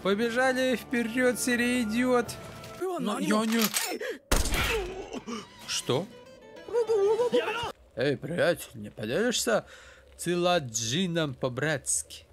Побежали вперед, серия идет. Но я не... Что? Эй, приятель, не поделишься циладжином по-братски?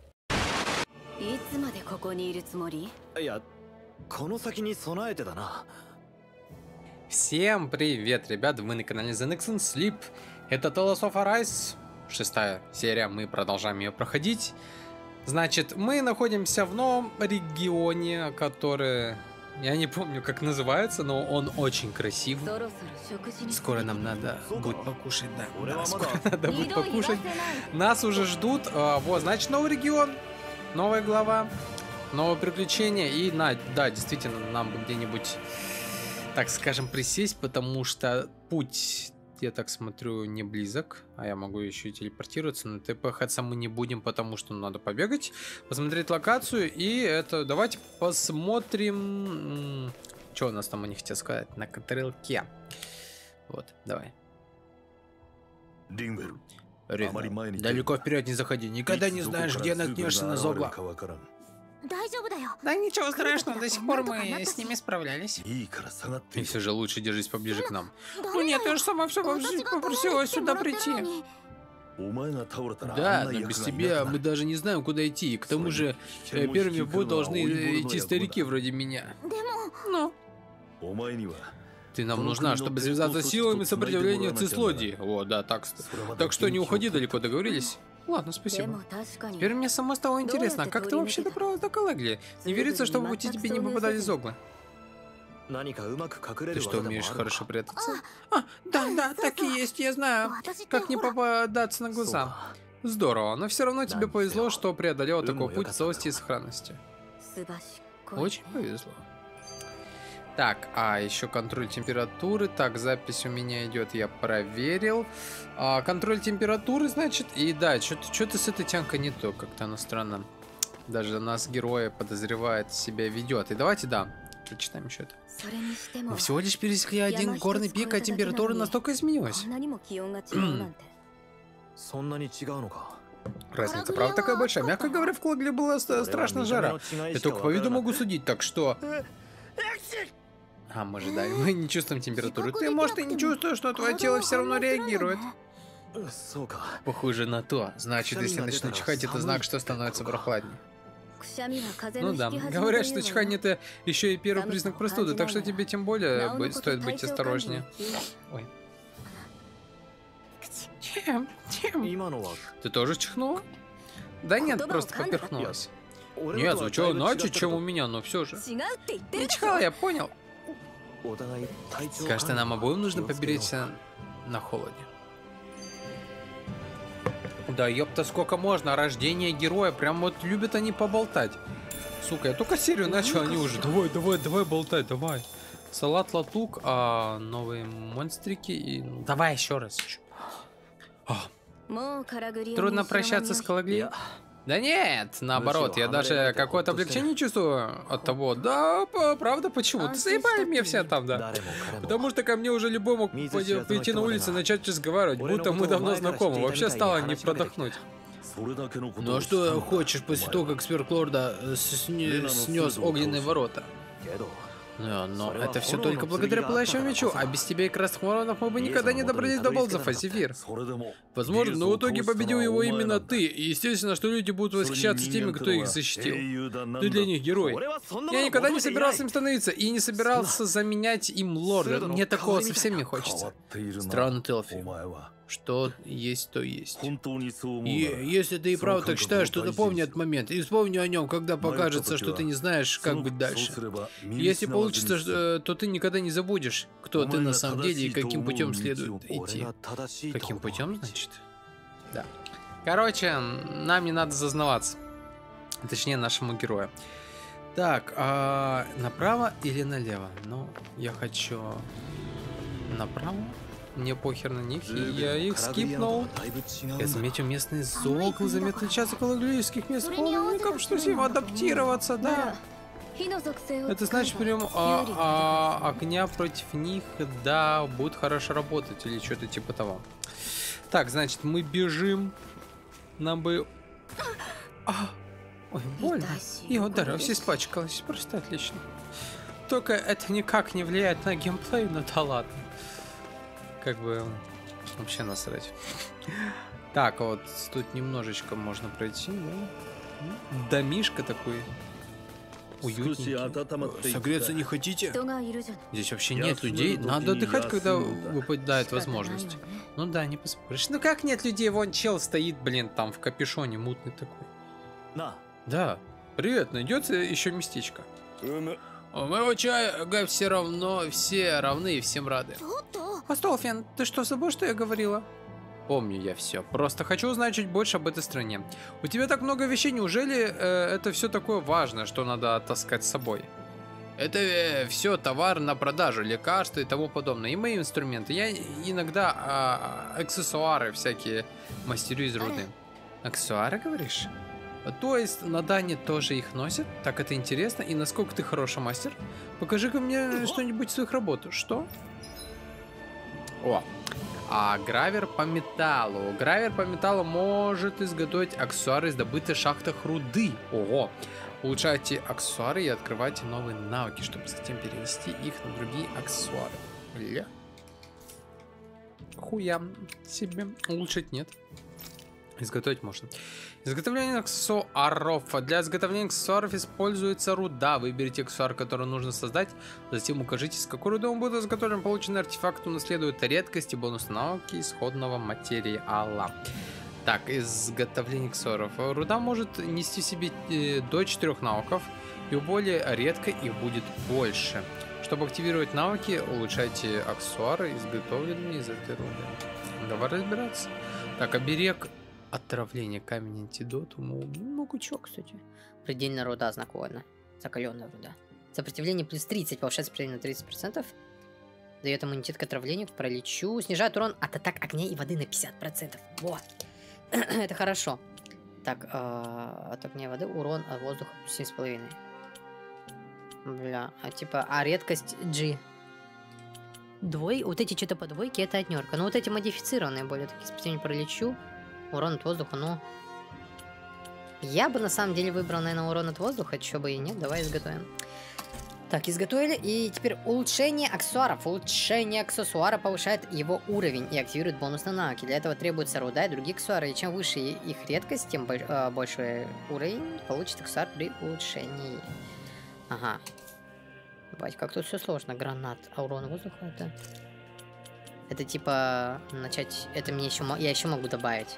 Всем привет, ребят, вы на канале The Nexon Sleep. Это Tales of Arise, 6-я серия, мы продолжаем ее проходить. Значит, мы находимся в новом регионе, который... Я не помню, как называется, но он очень красивый. Скоро нам надо будет покушать, да, скоро надо будет покушать. Нас уже ждут. Вот, значит, новый регион, новая глава, новое приключение. И, да, действительно, нам где-нибудь, так скажем, присесть, потому что путь, я так смотрю, не близок. А я могу еще и телепортироваться, но ТПХаться мы не будем, потому что надо побегать, посмотреть локацию. И это, давайте посмотрим, что у нас там, они хотят сказать, на стрелке. Вот, давай. Рина, далеко вперед не заходи, никогда не знаешь, где наткнешься на зогла. Да ничего страшного, до сих пор мы с ними справлялись. И все же лучше держись поближе к нам. Ну нет, я же сама все попросила сюда прийти. Да, но без тебя мы даже не знаем, куда идти. И к тому же первыми в бой должны идти старики вроде меня. Ну. Ты нам нужна, чтобы связаться с силами сопротивления Цислодии. О, да, так что не уходи далеко, договорились? Ладно, спасибо. Теперь мне само стало интересно, как ты вообще добралась до Калагли? Не верится, что в пути тебе не попадали зоглы. Ты что, умеешь хорошо прятаться? Да, так и есть, я знаю. Как не попадаться на глаза. Здорово, но все равно тебе повезло, что преодолела такой путь в целости и сохранности. Очень повезло. Так, еще контроль температуры. Так, запись у меня идет, я проверил. Контроль температуры, значит. И да, что-то с этой тянкой не то. Как-то она странно. Даже нас героя подозревает, себя ведет. И давайте, да, прочитаем еще это. Мы всего лишь пересекли один горный пик, а температура настолько изменилась. Разница, правда, такая большая. Мягко говоря, в Калагли была страшная жара. Я только по виду могу судить, так что... мы же, да, мы не чувствуем температуру. Ты, может, и не чувствуешь, но твое тело все равно реагирует. Похоже на то. Значит, если начну чихать, это знак, что становится прохладнее. Ну да, говорят, что чихание это еще и первый признак простуды, так что тебе тем более стоит быть осторожнее. Ой. Чем? Ты тоже чихнула? Да нет, просто поперхнулась. Нет, звучало иначе, чем у меня, но все же. Не чихала, я понял. Кажется, нам обоим нужно поберечься на холоде. Да ёпта, сколько можно, рождение героя, прям вот любят они поболтать. Сука, я только серию начал, они уже, давай болтать, давай. Салат латук, новые монстрики и... Давай еще раз. Трудно прощаться с Калагли? Да нет, наоборот, я даже какое-то облегчение чувствую от того. Да, правда, почему? Ты заебали мне все там, да. Потому что ко мне уже любой мог прийти на улицу и начать разговаривать, будто мы давно знакомы. Вообще стало не продохнуть. Ну а что хочешь после того, как Сверклорда снес огненные ворота? Но это все только благодаря пылающему мечу, а без тебя и красных воронов мы бы никогда не добрались до Балзафа, Зефир. Возможно, но в итоге победил его именно ты, и естественно, что люди будут восхищаться теми, кто их защитил. Ты для них герой. Я никогда не собирался им становиться, и не собирался заменять им лорда, мне такого совсем не хочется. Странно, Телфи. Что есть, то есть. И если ты и правда так считаешь, то запомни этот момент. И вспомни о нем, когда покажется, что ты не знаешь, как быть дальше. Если получится, то ты никогда не забудешь, кто ты на самом деле и каким путем следует идти. Каким путем, значит? Да. Короче, нам не надо зазнаваться. Точнее, нашему герою. Так, направо или налево? Ну, я хочу направо. Мне похер на них, и я их скипнул. Я заметил местные зоглы, заметно отличаются от калаглийских мест половником, что с ним адаптироваться, да. Это значит, прям огня против них, да, будет хорошо работать, или что-то типа того. Так, значит, мы бежим. Нам бы... Ой, больно. И Дароси испачкалась. Просто отлично. Только это никак не влияет на геймплей, но да ладно. Как бы вообще насрать. Так, вот тут немножечко можно пройти, да? Домишка такой. Уютненький. Согреться не хотите? Здесь вообще нет людей. Надо отдыхать, когда выпадает возможность. Ну да, не поспоришь. Ну как нет людей? Вон чел стоит, блин, там в капюшоне мутный такой. Да. Привет, найдется еще местечко. У моего чая все равно, все равны и всем рады. Астолфиан, ты что, забыл, что я говорила? Помню я все. Просто хочу узнать чуть больше об этой стране. У тебя так много вещей, неужели это все такое важное, что надо таскать с собой? Это все товар на продажу, лекарства и тому подобное. И мои инструменты. Я иногда аксессуары всякие мастерю из руды. Аксессуары, говоришь? То есть на Дане тоже их носят? Так это интересно. И насколько ты хороший мастер? Покажи-ка мне что-нибудь из своих работ. Что? О, а гравер по металлу. Гравер по металлу может изготовить аксессуары из добытой в шахтах руды. Ого. Улучшайте аксессуары и открывайте новые навыки, чтобы затем перенести их на другие аксессуары. Бля. Хуя себе. Улучшить нет. Изготовить можно. Изготовление аксессуаров. Для изготовления аксессуаров используется руда. Выберите аксессуар, который нужно создать. Затем укажите, с какой рудой он будет изготовлен. Полученный артефакт унаследует редкости, бонусные навыки исходного материала. Так, изготовление аксессуаров. Руда может нести в себе до 4 навыков. И у более редко их будет больше. Чтобы активировать навыки, улучшайте аксессуары, изготовленные из этой руды. Давай разбираться. Так, оберег. Отравление, камень, антидот, много чего, кстати. Предельная руда, знак воина. Закаленная руда. Сопротивление плюс 30, повышает сопротивление на 30%. Дает иммунитет к отравлению, к параличу. Снижает урон от атак огня и воды на 50%. Во! Это хорошо. Так, от огня и воды урон от воздуха плюс 7,5. Бля, а редкость G. Вот эти что-то по двойке, это однерка. Но вот эти модифицированные более такие, сопротивление параличу. Урон от воздуха, ну... Я бы на самом деле выбрал, наверное, урон от воздуха, чего бы и нет, давай изготовим. Так, изготовили, и теперь улучшение аксессуаров. Улучшение аксессуара повышает его уровень и активирует бонусные навыки. Для этого требуется руда и другие аксессуары, и чем выше их редкость, тем больше уровень получит аксессуар при улучшении. Ага. Бать, как тут все сложно. Гранат, а урон воздуха это... Это типа начать... Это мне еще... Я еще могу добавить.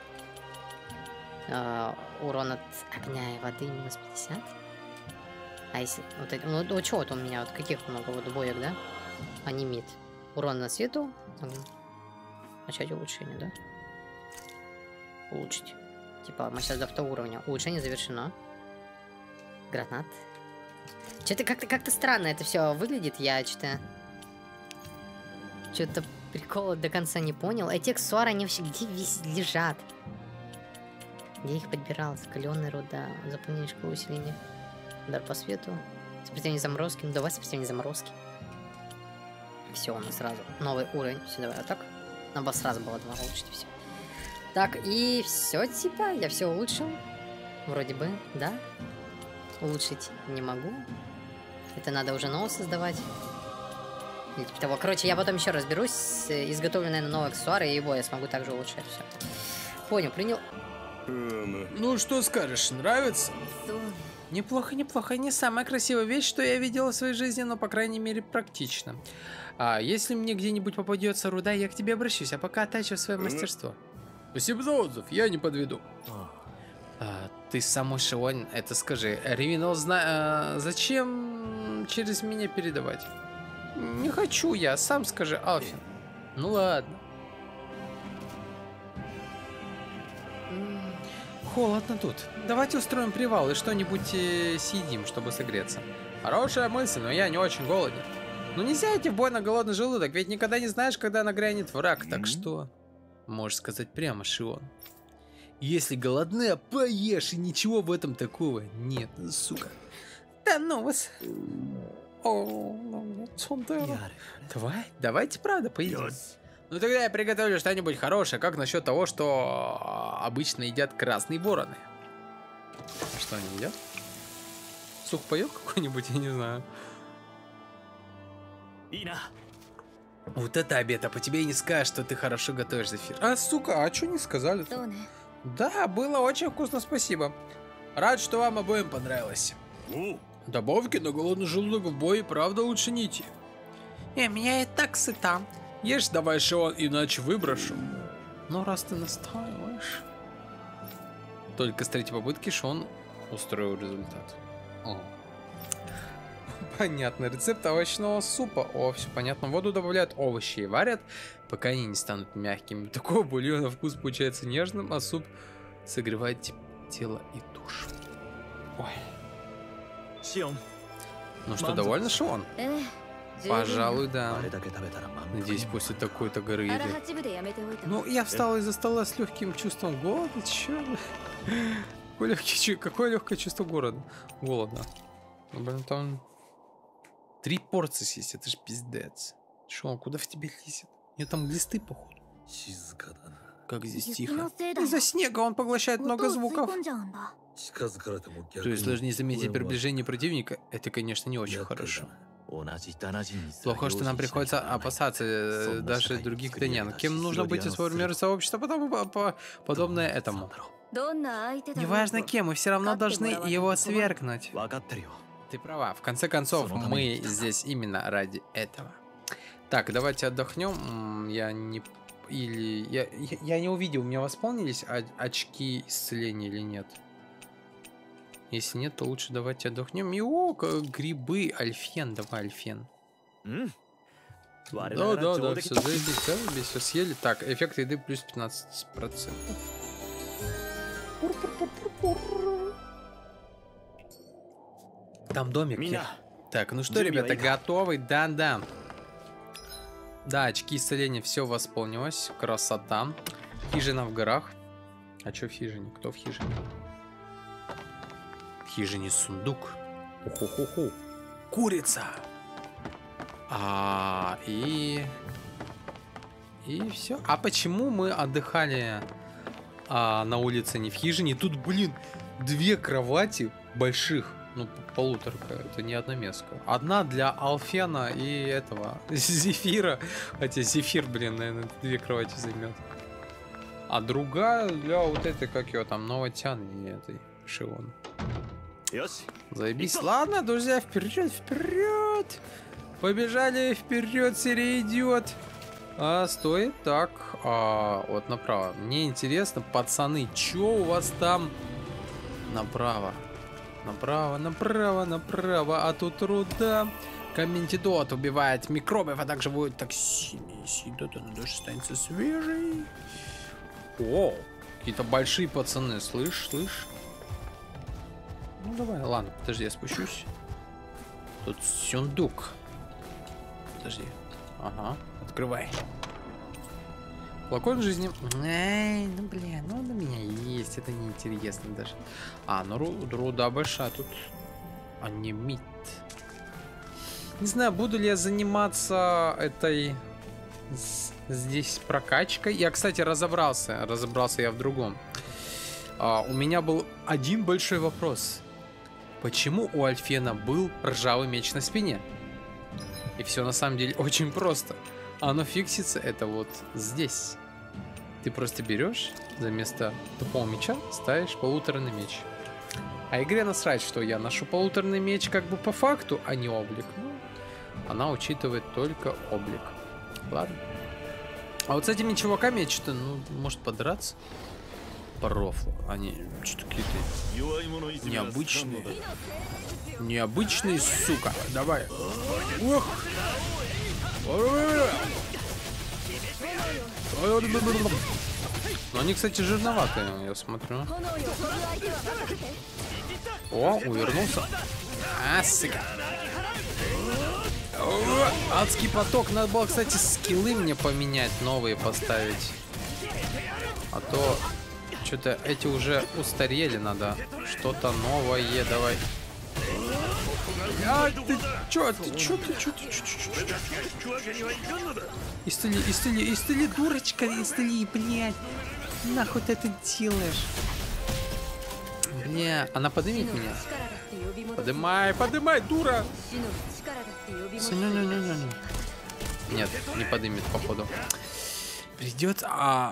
Урон от огня и воды минус 50. А если... Вот это... Ну, что вот у меня? Вот каких много? Вот боек, да? Анимит. Урон на свету. Начать улучшение, да? Улучшить. Типа, мы сейчас до 2 уровня. Улучшение завершено. Гранат. Что-то как-то странно это все выглядит. Я что-то прикола до конца не понял. Эти аксессуары, они вообще где лежат? Где их подбирал? Закаленная руда. Заполнение школы усиления. Удар по свету. Сопротивление заморозки. Ну давай сопротивление заморозки. Все, у нас сразу новый уровень. Все, давай вот так. Надо бы сразу было 2 улучшить, все. Так, и все, типа, я все улучшил. Вроде бы, да. Улучшить не могу. Это надо уже новый создавать. Или типа того. Короче, я потом еще разберусь с изготовленной на новый аксессуар, и его я смогу также улучшать. Все. Понял, принял. Ну, что скажешь, нравится? Неплохо, неплохо. Не самая красивая вещь, что я видела в своей жизни, но, по крайней мере, практично. А если мне где-нибудь попадется руда, я к тебе обращусь, а пока оттачивай свое мастерство. Спасибо за отзыв, я не подведу. Ты самый Шион, это скажи. Ревинал, зачем через меня передавать? Не хочу я, сам скажи, Алфин. Ну ладно. Холодно тут. Давайте устроим привал и что-нибудь съедим, чтобы согреться. Хорошая мысль, но я не очень голоден. Ну нельзя идти в бой на голодный желудок, ведь никогда не знаешь, когда нагрянет враг, так что... Можешь сказать прямо, Шион. Если голодная, поешь, и ничего в этом такого нет, сука. Да ну вас. Давайте правда поедим. Ну тогда я приготовлю что-нибудь хорошее. Как насчет того, что обычно едят красные вороны? А что они едят? Сухпайок какой-нибудь, я не знаю. Вот это обед, а по тебе и не скажешь, что ты хорошо готовишь, Зефир. А, сука, а что не сказали? Да, было очень вкусно, спасибо. Рад, что вам обоим понравилось. Добавки на голодный желудок в бой, правда, лучше не идти. Меня и так сыта. Ешь давай, Шион, иначе выброшу. Ну, раз ты настаиваешь. Только с третьей попытки Шион устроил результат. О. Понятно. Рецепт овощного супа. О, все понятно. В воду добавляют овощи и варят, пока они не станут мягкими. Такого бульона вкус получается нежным, а суп согревает тело и душу. Ой. Ну что, довольно, Шион? Пожалуй, да. Надеюсь, после такой-то горы еды. Ну, я встала из-за стола с легким чувством голода. Чё? Какое легкое чувство голода? Ну, блин, там 3 порции съесть, это ж пиздец. Шо, куда в тебе лезет? Мне там глисты, походу. Как здесь тихо. Из-за снега он поглощает много звуков. То есть даже не заметить приближение противника, это, конечно, не очень хорошо. Плохо, что нам приходится опасаться даже других китанян. Кем нужно быть из своего мира сообщества, потому подобное этому. Неважно кем, мы все равно должны его свергнуть. Ты права, в конце концов, мы здесь именно ради этого. Так, давайте отдохнем. Я не увидел, у меня восполнились очки исцеления или нет. Если нет, то лучше давайте отдохнем. И грибы, Альфен, давай, Альфен. Да, все заебись, все съели. Так, эффект еды плюс 15%. Там домик. Так, ну что, ребята, готовы? Да. Да, очки исцеления, все восполнилось. Красота. Хижина в горах. А что в хижине? Кто в хижине? В хижине сундук. Уху-ху-ху. Курица. И все. А почему мы отдыхали на улице, не в хижине? Тут, блин, 2 кровати больших. Ну, полуторка, это не одноместка. Одна для Алфена и этого Зефира. Хотя Зефир, блин, наверное, 2 кровати займет. А другая для вот этой, как ее там, Новотян и этой Шион. Заебись. Ладно, друзья, вперед! Побежали вперед, серия идет. Стоит так. Вот направо. Мне интересно, пацаны, что у вас там направо? Направо, а тут руда. Комментидот убивает микробов, а также будет токсины. Съедот, она даже останется свежей. О, какие-то большие пацаны, слышь? Ну давай, ладно, подожди, я спущусь. Тут сундук. Подожди. Ага, открывай. Флакон жизни. Эй, ну блин, ну на меня есть, это неинтересно даже. Ну руда большая тут. Анемит. Не знаю, буду ли я заниматься этой здесь прокачкой. Я, кстати, разобрался я в другом. У меня был один большой вопрос. Почему у Альфена был ржавый меч на спине? И все на самом деле очень просто. Оно фиксится это вот здесь. Ты просто берешь, за место тупого меча ставишь полуторный меч. А игре насрать, что я ношу полуторный меч как бы по факту, а не облик. Ну, она учитывает только облик. Ладно. А вот с этими чуваками я что-то, ну, может подраться? По рофлу. Они что-то какие-то необычные. Необычные, сука. Давай. Ох. Но они, кстати, жирноватые, я смотрю. О, увернулся. Сука. Адский поток. Надо было, кстати, скиллы мне поменять, новые поставить. А то что-то эти уже устарели, надо что-то новое. Давай. Ты чё? Истыли, дурочка, истыли, блядь. Нахуй ты это делаешь? Не, она поднимет меня. Подымай, подымай, дура! Нет, не поднимет, походу. Придет,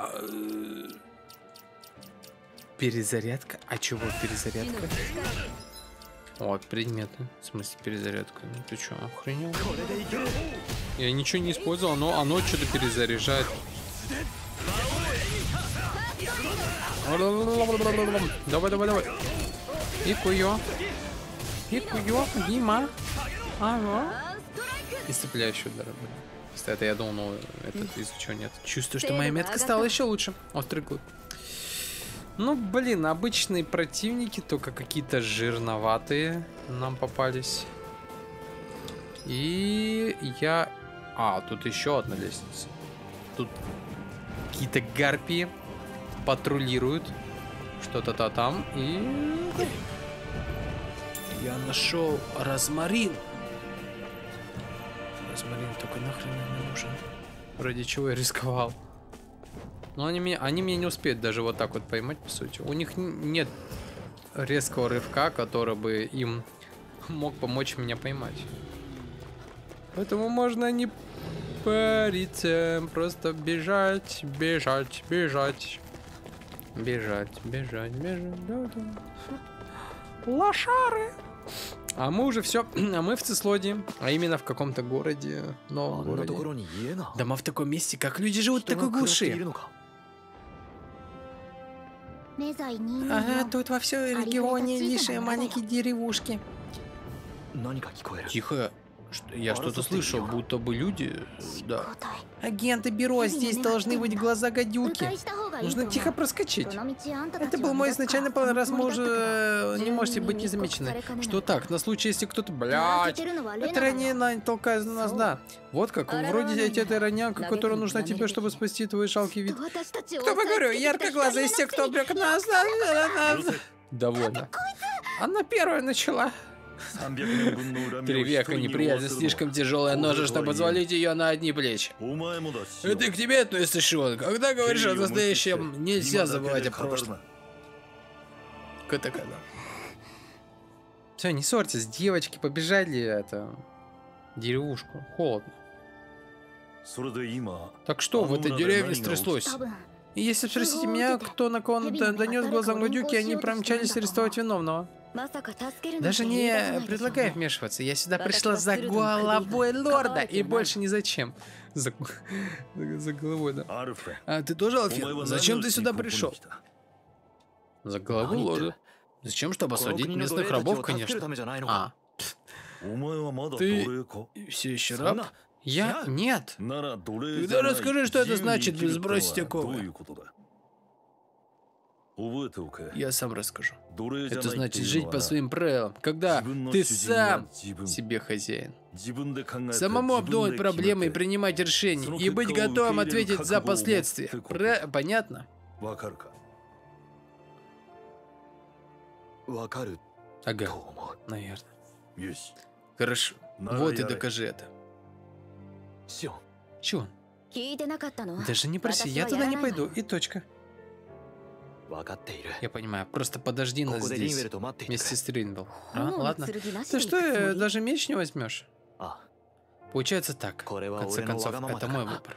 перезарядка? А чего перезарядка? Вот, предметы. В смысле перезарядка? Ну ты чё, охренел? Я ничего не использовал, но оно что-то перезаряжает. Давай, давай, давай. Икуё. Икуё, Дима. Ага. Исцепляющий удар. Кстати, это я думал, но этот изучил нет. Чувствую, что моя метка стала еще лучше. Острый клык. Ну, блин, обычные противники, только какие-то жирноватые нам попались. И я... тут еще одна лестница. Тут какие-то гарпии патрулируют. Что-то там. И... я нашел розмарин. Розмарин только нахрен мне нужен. Ради чего я рисковал. Но они меня не успеют даже вот так вот поймать, по сути. У них нет резкого рывка, который бы им мог помочь меня поймать. Поэтому можно не париться, просто бежать, бежать, бежать. Бежать, бежать, бежать. Да-да. Лошары! А мы уже все, а мы в Цислоде, а именно в каком-то городе, новом городе. Дома в таком месте, как люди живут в такой глуши. Ага, тут во всем регионе лишь маленькие деревушки. Тихо, я что-то слышал, будто бы люди, да. Агенты бюро, здесь должны быть глаза гадюки. Нужно тихо проскочить. Это был мой изначальный план, раз мы уже не можете быть незамечены. Что так, на случай, если кто-то... Блядь, это ранее толкает нас, да. Вот как, вроде этой ранянка, которая нужна тебе, чтобы спасти твой жалкий вид. Кто бы говорю, яркоглазый из тех, кто обрек нас. Довольно. Она первая начала. 3 века неприятность слишком тяжелая ножа, чтобы взвалить ее на одни плечи. Это и к тебе относится, Шон. Когда говоришь о настоящем, нельзя забывать о прошлом. Ката-ката. Все, не ссорьтесь, девочки, побежали это деревушку. Холодно. Так что в этой деревне стряслось? И если спросите меня, кто на кого донес глазам гадюки, они промчались арестовать виновного. Даже не предлагаю вмешиваться. Я сюда пришла за головой лорда и больше ни зачем. За головой, да. А ты тоже, Алфин? Зачем ты сюда пришел? За головой лорда. Зачем, чтобы освободить местных рабов, конечно. Ты все еще раб? Я? Нет. Тогда расскажи, что это значит сбросить оковы. Я сам расскажу. Это значит жить по своим правилам, когда ты сам себе хозяин. Самому обдумать проблемы и принимать решения, и быть готовым ответить за последствия. Понятно? Ага, наверное. Хорошо, вот и докажи это. Чё? Даже не проси, я туда не пойду, и точка. Я понимаю, просто подожди нас здесь, вместе с Тринбл. Ладно. Ты что, даже меч не возьмешь? Получается так, в конце концов, это мой выбор.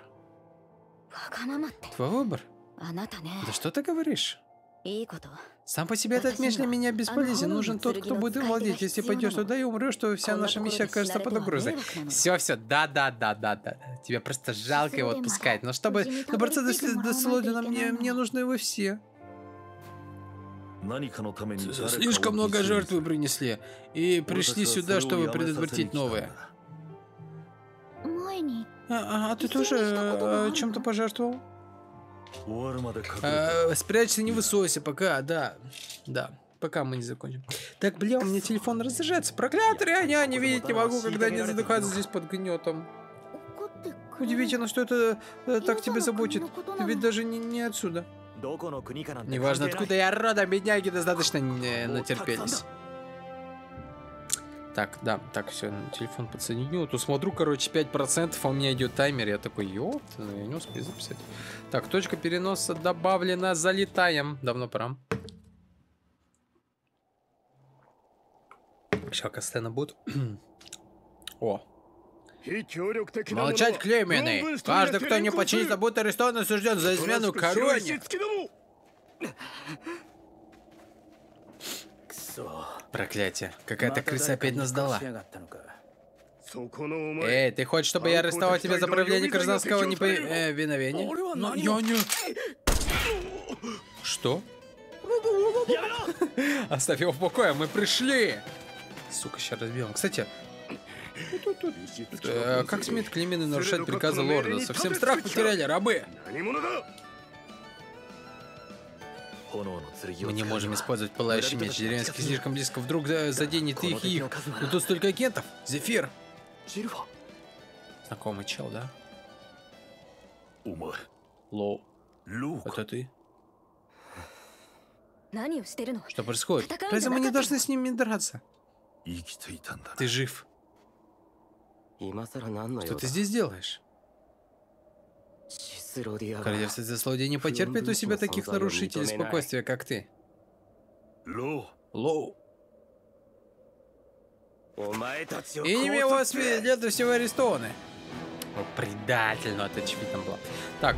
Твой выбор? Да что ты говоришь? Сам по себе этот меч для меня бесполезен. Нужен тот, кто будет им владеть. Если пойдешь туда и умрешь, то вся наша миссия окажется под угрозой. Все, да. Тебе просто жалко его отпускать. Но чтобы добраться до Слодина, мне нужны вы все. Слишком много жертв вы принесли. И пришли сюда, чтобы предотвратить новое. А ты тоже чем-то пожертвовал? Спрячься, не высойся, пока, да, пока мы не закончим. Так, бля, у меня телефон разряжается. Проклятые, я не видеть не могу, когда они задыхаются здесь под гнетом. Удивительно, что это так тебя заботит. Ты ведь даже не отсюда. Неважно, откуда я родом, бедняги достаточно натерпелись. Так, да, так, все, телефон подсоединил. Тут смотрю, короче, 5%, а у меня идет таймер. Я такой, ёпт, я не успею записать. Так, точка переноса добавлена, залетаем. Давно пора. Сейчас какая сцена будет. О. Молчать, клейменный! Каждый, кто не подчинится, будет арестован и осужден за измену короне. Проклятие. Какая-то крыса опять нас сдала. Эй, ты хочешь, чтобы я арестовал тебя за проявление гражданского неповиновения? Но я не... Что? Оставь его в покое, мы пришли! Сука, сейчас разбьем. Кстати, как смеет клейменный нарушать приказы лорда? Совсем страх потеряли, рабы! Мы не можем использовать пылающий меч. Деревенский слишком близко. Вдруг заденет их и их. Но тут столько агентов. Зефир. Знакомый чел, да? Лоу. Это ты? Что происходит? Разве мы не должны с ними драться? Ты жив. Что ты здесь делаешь? Королевство злодеев не потерпит у себя таких нарушителей спокойствия, как ты. Лоу. Имя его свидетели всего арестованы. О, предатель, но это очевидно было. Так.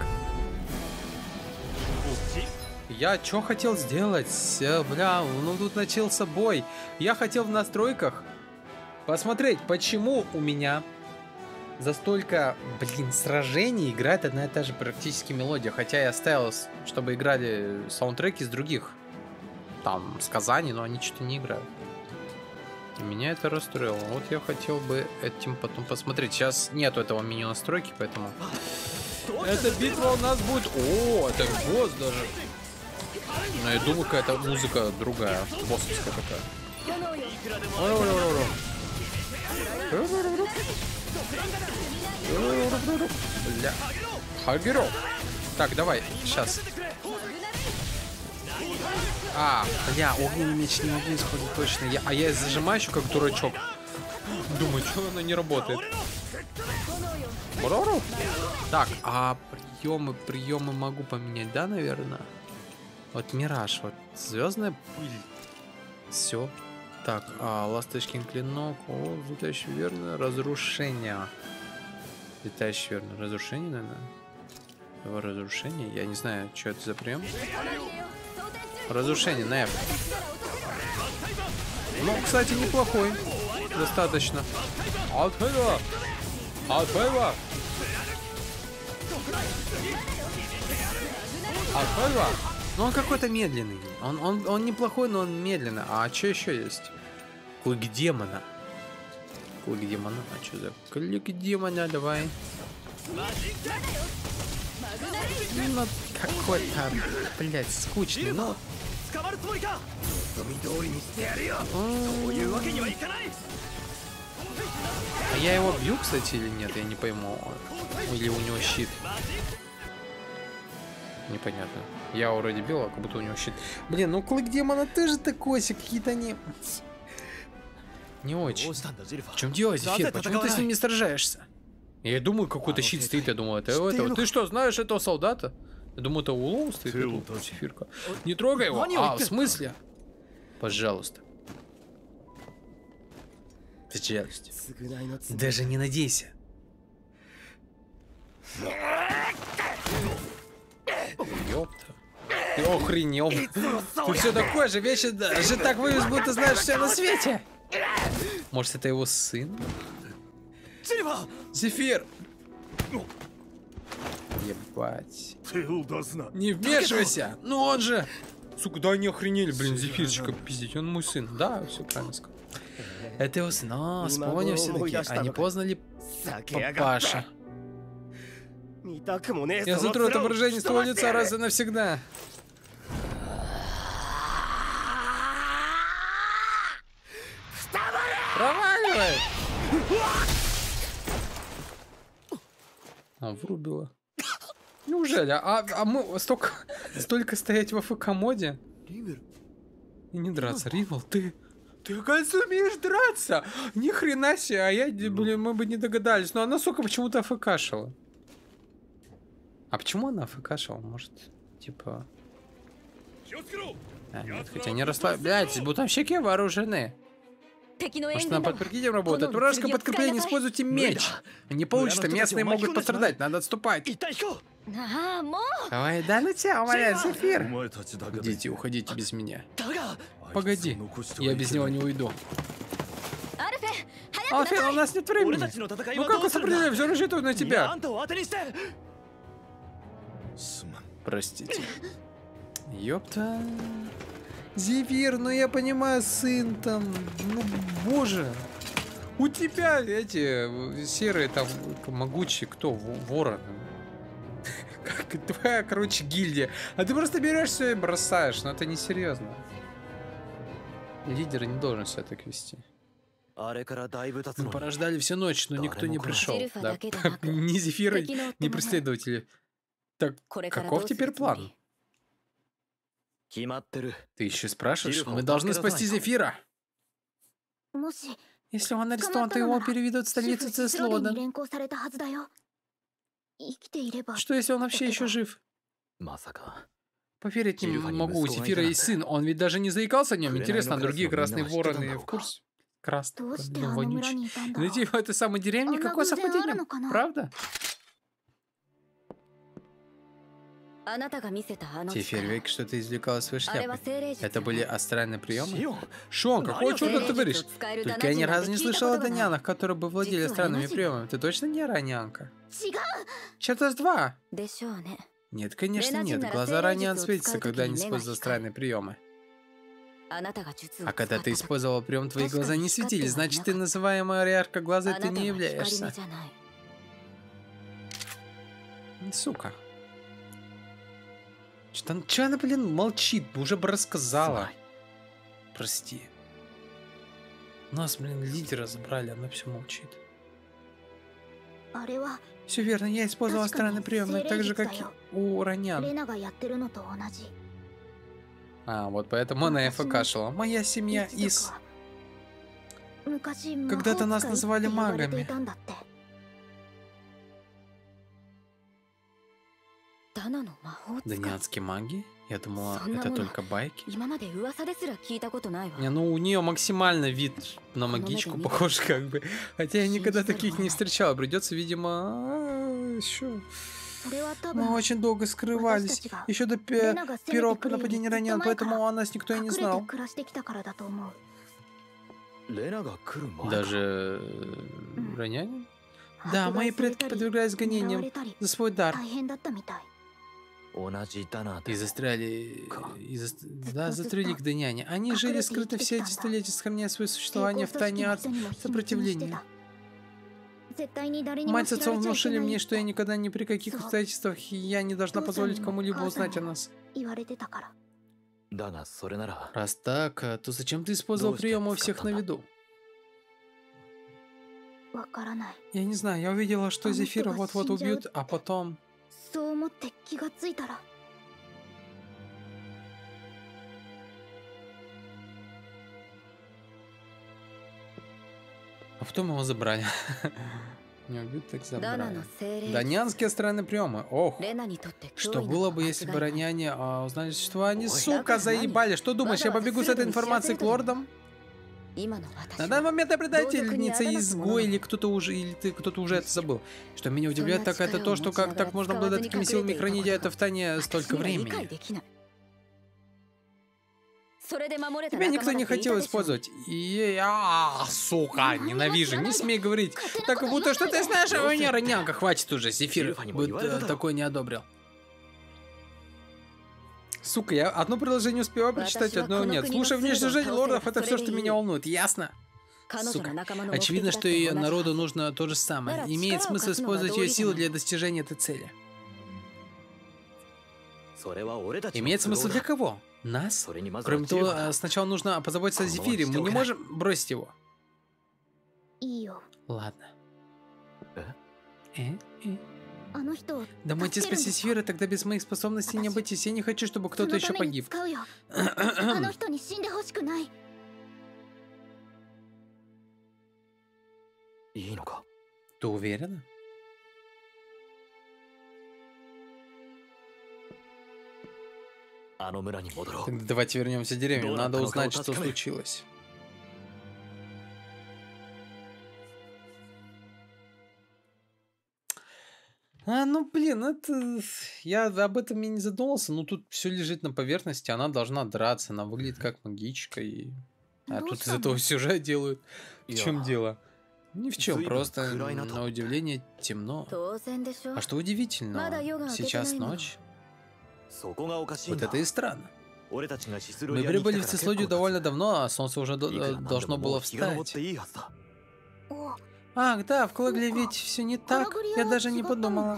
Я что хотел сделать? Бля, ну тут начался бой. Я хотел в настройках посмотреть, почему у меня за столько, сражений играет одна и та же практически мелодия. Хотя я оставил, чтобы играли саундтреки с других там сказаний, но они что-то не играют. И меня это расстроило. Вот я хотел бы этим потом посмотреть. Сейчас нету этого меню настройки, поэтому... Эта битва у нас будет... О, это босс даже. Но я думаю, какая-то музыка другая. Боссовская такая. Бля. Хагиро. Так, давай, сейчас. Бля, огненный меч не могу использовать точно. Я зажимаю еще как дурачок. Думаю, что оно не работает. Так, приемы могу поменять, да, наверное? Вот мираж, вот звездная пыль. Все. Так, ласточкин клинок. О, летающий верно. Разрушение. Летающий верно. Разрушение, наверное. Его разрушение. Я не знаю, что это за прием. Разрушение, на F. Ну, кстати, неплохой. Достаточно. Отпэва! Отпэва! Отпэва! Ну, он какой-то медленный. Он неплохой, но он медленный. А что еще есть? Клык демона. Клык демона. А что за клык демона? Давай. Ну, какой-то, блядь, скучный, но... А я его бью, кстати, или нет? Я не пойму. Или у него щит? Непонятно. Я вроде бил, а как будто у него щит. Блин, ну клык демона тоже такой, какие-то они... Не очень. В чем дело, Зефир? Почему ты с ним не сражаешься? Я думаю, какой-то щит стоит. Я думал, это этого. Ты что, знаешь этого солдата? Я думаю, это у Лоу стоит. Зефирка. Не трогай его. В смысле? Пожалуйста. Пожалуйста. Даже не надейся. Ёпта. Ты охренел. Ты все такое же, вещи даже так вывез, будто знаешь все на свете. Может, это его сын? Зефир! Ебать. Не вмешивайся! Ну он же! Сука, да они охренели, блин, Зефирчика пиздить. Он мой сын. Да, все правильно сказал. Это его сын. Вспомнил все-таки. А не поздно ли, папаша? Я затру отображение с твоего лица раз и навсегда. Проваливай! Врубила. Неужели? А мы столько стоять в АФК моде и не драться. Ривал, ты оказывается умеешь драться. Ни хрена себе, а я, блин, мы бы не догадались. Но она, сука, почему-то АФКшила. А почему она АФКшила? Может, типа... нет, хотя не расслабляйтесь, будто вообще вооружены. Может, нам под прикрытием работает? Вражеское подкрепление, используйте меч. Не получится, местные могут пострадать, надо отступать. Давай, да ну тебя, умоляю, Зефир. Идите, уходите без меня. Погоди, я без него не уйду. Алфин, у нас нет времени. Ну как вы сопротивляем? Все рассчитывают на тебя. Простите. Ёпта. Зефир, ну я понимаю, сын там. Ну, боже. У тебя эти серые там могучие, кто? Ворон. Как твоя, короче, гильдия. А ты просто берешь все и бросаешь. Но это несерьезно. Лидер не должен себя так вести. Мы порождали всю ночь, но никто не пришел. Да? Ни Зефира, ни преследователи. Так, каков теперь план? Ты еще спрашиваешь? Мы должны спасти Зефира. Если он арестован, то его переведут в столицу Цеслода. Что если он вообще еще жив? Поверить не могу, у Зефира есть сын. Он ведь даже не заикался о нем. Интересно, а другие красные вороны в курсе? Красный, вонючий. Найти в этой самой деревне? Какое совпадение? Правда? Зефир, что ты извлекал из своей шляпы? Это были астральные приемы? Шон, какого чуда ты говоришь? Только я ни разу не слышал о данянах, которые бы владели астральными приемами. Ты точно не ранянка? Черта с два! Нет, конечно нет. Глаза раннян светятся, когда они используют астральные приемы. А когда ты использовал прием, твои глаза не светились, значит, ты называемая яркоглазой ты не являешься. Сука. Че она, блин, молчит? Уже бы рассказала. Прости. Нас, блин, лидера забрали, она все молчит. Все верно, я использовал астральный прием, но так же, как и у ранян. А, вот поэтому она АФК шла. Моя семья из... Когда-то нас называли магами. Данианские маги? Я думала, это только байки. Не, ну у нее максимально вид на магичку похож, как бы. Хотя я никогда таких не встречал. Придется, видимо, еще. Мы очень долго скрывались. Еще до первого нападения ранян, поэтому о нас никто и не знал. Даже раняне? Да, мои предки подвергались гонениям за свой дар. И застряли... Да, застряли к Даняне. Они жили скрыто все эти столетия, сохраняя свое существование в тайне от сопротивления. Мать с отцом внушили мне, что я никогда ни при каких обстоятельствах я не должна позволить кому-либо узнать о нас. Раз так, то зачем ты использовал приемы у всех на виду? Я не знаю, я увидела, что Зефира вот-вот убьют, а потом... А потом его забрали. Не убьют, так забрали. Данянские астральные приемы. Ох. Что было бы, если бы раняне узнали существование? Сука, заебали. Что думаешь, я побегу с этой информацией к лордам? На данный момент я предательница, изгой, или кто-то уже это забыл. Что меня удивляет, так это то, что как так можно обладать такими силами и хранить это в тайне столько времени. Тебя никто не хотел использовать. Сука, ненавижу, не смей говорить. Так будто что ты знаешь, а меня ранянка, хватит уже, Зефир такой не одобрил. Сука, я одно предложение успела прочитать, одно нет. Слушай, внешняя жизнь лордов, это все, что меня волнует, ясно? Сука. Очевидно, что ее народу нужно то же самое. Имеет смысл использовать ее силы для достижения этой цели. Имеет смысл для кого? Нас? Кроме того, сначала нужно позаботиться о Зефире. Мы не можем бросить его. Ладно. Да мойте спасти Зефира, тогда без моих способностей не обойтись. Я не хочу, чтобы кто-то еще погиб. Ты уверена? Тогда давайте вернемся в деревню. Надо узнать, что случилось. Ну блин, это... Я об этом и не задумался, но тут все лежит на поверхности, она должна драться, она выглядит как магичка, и... А тут из этого сюжет делают. В чем дело? Ни в чем, просто на удивление темно. А что удивительно, сейчас ночь. Вот это и странно. Мы прибыли в Цислодию довольно давно, а солнце уже должно было встать. Ах, да, в Калагле ведь все не так. Я даже не подумала.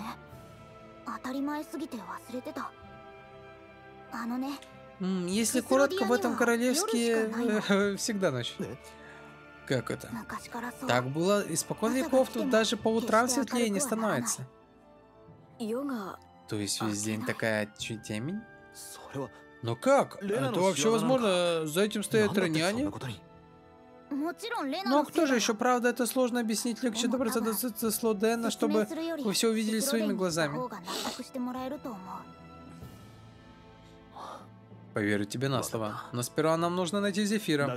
Если коротко, в этом королевстве всегда ночь. Как это? Так было испокон веков, тут даже по утрам светлее не становится. То есть весь день такая темень? Но как? Это вообще возможно? За этим стоят рэняне? Но кто же еще, правда, это сложно объяснить. Легче добраться до Цислодена, чтобы вы все увидели своими глазами. Поверю тебе на слово. Но сперва нам нужно найти Зефира.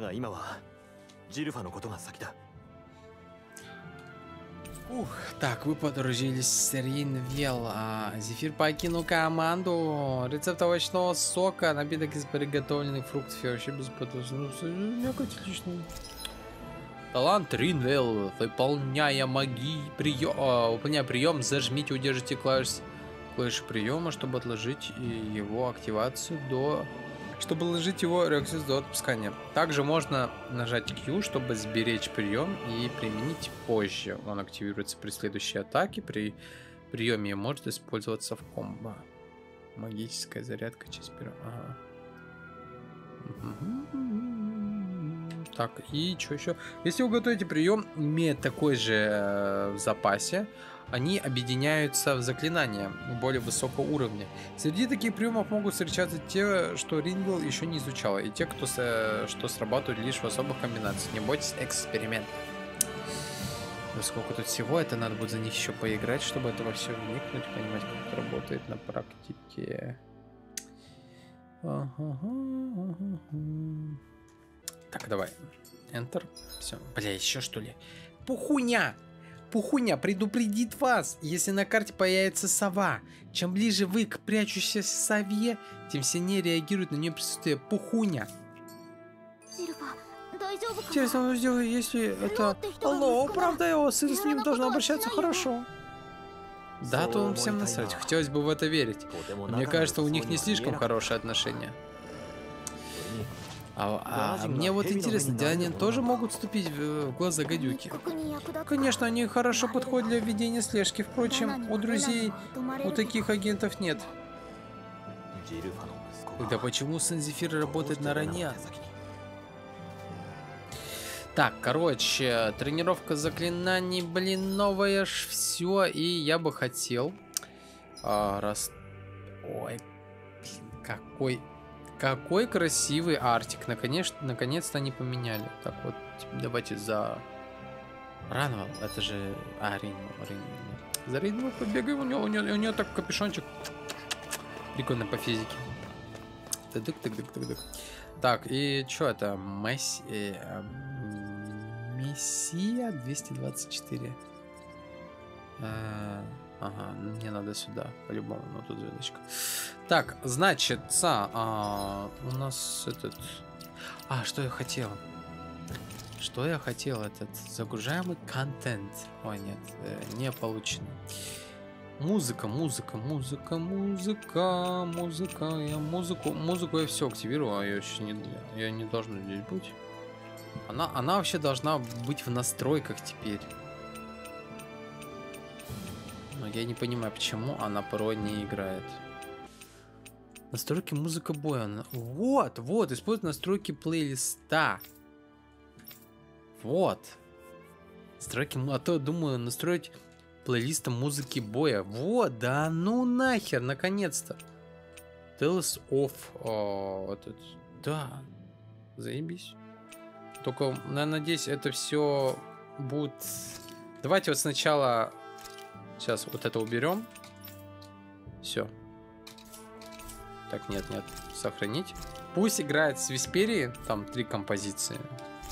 Так, вы подружились с Ринвел, а Зефир покинул команду. Рецепт овощного сока, напиток из приготовленных фруктов и вообще без мякоть отличный. Талант Ринвел, выполняя выполняя прием, зажмите, удержите клавишу приема, чтобы отложить его активацию чтобы отложить его реакцию до отпускания. Также можно нажать Q, чтобы сберечь прием и применить позже. Он активируется при следующей атаке. При приеме может использоваться в комбо. Магическая зарядка через первую. Ага. Так, и что еще? Если вы готовите прием, имея такой же в запасе, они объединяются в заклинания более высокого уровня. Среди таких приемов могут встречаться те, что Ринвел еще не изучала, и те, что срабатывают лишь в особых комбинациях. Не бойтесь эксперимента. Но сколько тут всего, это надо будет за них еще поиграть, чтобы это во все вникнуть, понимать, как это работает на практике. Так, давай. Enter. Все. Бля, еще что ли? Пухуня! Пухуня предупредит вас, если на карте появится сова. Чем ближе вы к прячущейся сове, тем сильнее реагирует на нее присутствие Пухуня. Интересно, если это... Алло, правда, его сын с ним должен обращаться хорошо. Да, то он всем насрать. Хотелось бы в это верить. Мне кажется, у них не слишком хорошие отношения. Мне вот интересно, Дианин тоже могут вступить в глаза гадюки? Конечно, они хорошо подходят для ведения слежки. Впрочем, у друзей у таких агентов нет. Тогда почему сын Зефира работает на Ранья? Так, короче, тренировка заклинаний, блин, новое ж все. И я бы хотел... Ой, блин, какой красивый артик. Наконец-то они поменяли. Так вот, давайте за... Ранвел, это же... Ринвел. За Ринвел побегаем, у него так капюшончик. Прикольно по физике. Тык-тык-тык-тык-тык. Так, и что это? Мессия 224. Ага, мне надо сюда, по-любому, но тут звездочка. Так, значит, у нас этот... что я хотел? Что я хотел? Загружаемый контент. Ой, нет, не получено. Музыку я все активировал, а ее не должно здесь быть. Она вообще должна быть в настройках теперь. Но я не понимаю, почему она порой не играет. Настройки музыка боя. Вот, используют настройки плейлиста. Вот. Настройки, а то думаю настроить плейлистом музыки боя. Вот, да ну нахер, наконец-то. Tales of... да, заебись. Только, я надеюсь, это все будет... Давайте вот сначала... Сейчас вот это уберем. Все. Так, нет. Сохранить. Пусть играет с Весперии. Там 3 композиции.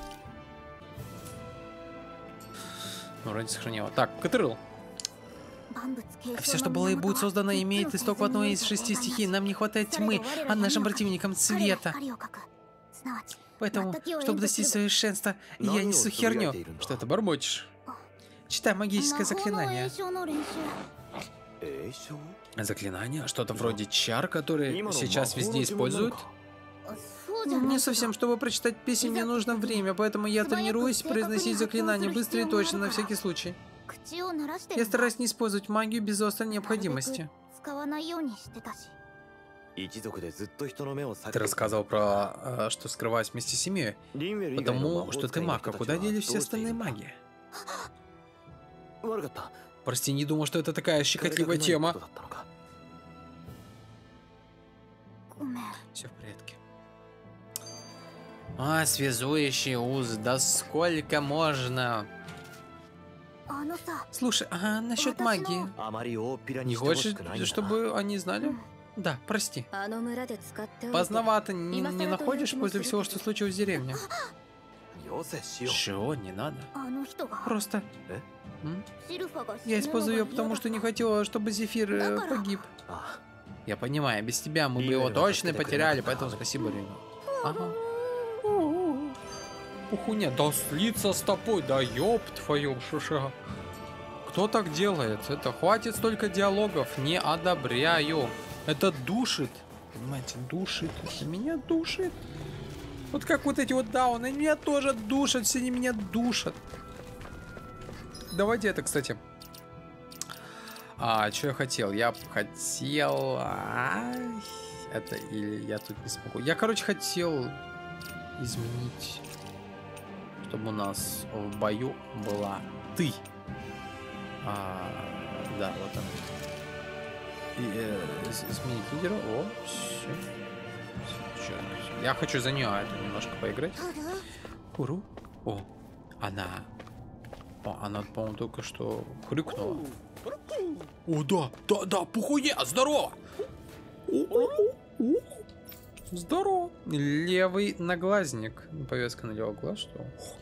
Ну, вроде сохранила. Так, Катрил. Все, что было и будет создано, имеет исток в одной из 6 стихий. Нам не хватает тьмы, а нашим противникам света. Поэтому, чтобы достичь совершенства, я несу херню. Что ты бормочешь? Читай магическое заклинание. Заклинание? Что-то вроде чар, которые сейчас везде используют? Не совсем, чтобы прочитать песню, мне нужно время, поэтому я тренируюсь произносить заклинания быстро и точно, на всякий случай. Я стараюсь не использовать магию без острой необходимости. Ты рассказывал про, что скрываюсь вместе с семьей, потому что ты маг, а куда делись все остальные маги? Прости, не думал, что это такая щекотливая тема. Все в порядке. А, связующий уз, да сколько можно? Слушай, а насчет магии? Не хочешь, чтобы они знали? Да, прости. Поздновато, не находишь после всего, что случилось в деревне? Чего, не надо? Просто... Я использую ее, потому что не хотела, чтобы Зефир погиб. Я понимаю, без тебя мы бы его точно потеряли, поэтому спасибо, Рина. Ага. Пухуня, да слиться с тобой, да ёб твою шиша. Кто так делает? Это хватит столько диалогов, не одобряю. Это душит, понимаете, душит, это меня душит. Вот как вот эти вот дауны, меня тоже душат, все они меня душат. Давайте это, кстати. Что я хотел? Я хотел... это или я тут не смогу. Я, короче, хотел изменить, чтобы у нас в бою была ты. Да, вот она. Изменить лидера. О, все. Сейчас. Я хочу за нее это немножко поиграть. Куру. О, она. Она, по-моему, только что хрюкнула. О, да, Пухуня, здорово! Здорово. Левый наглазник. Повязка на левый глаз, что?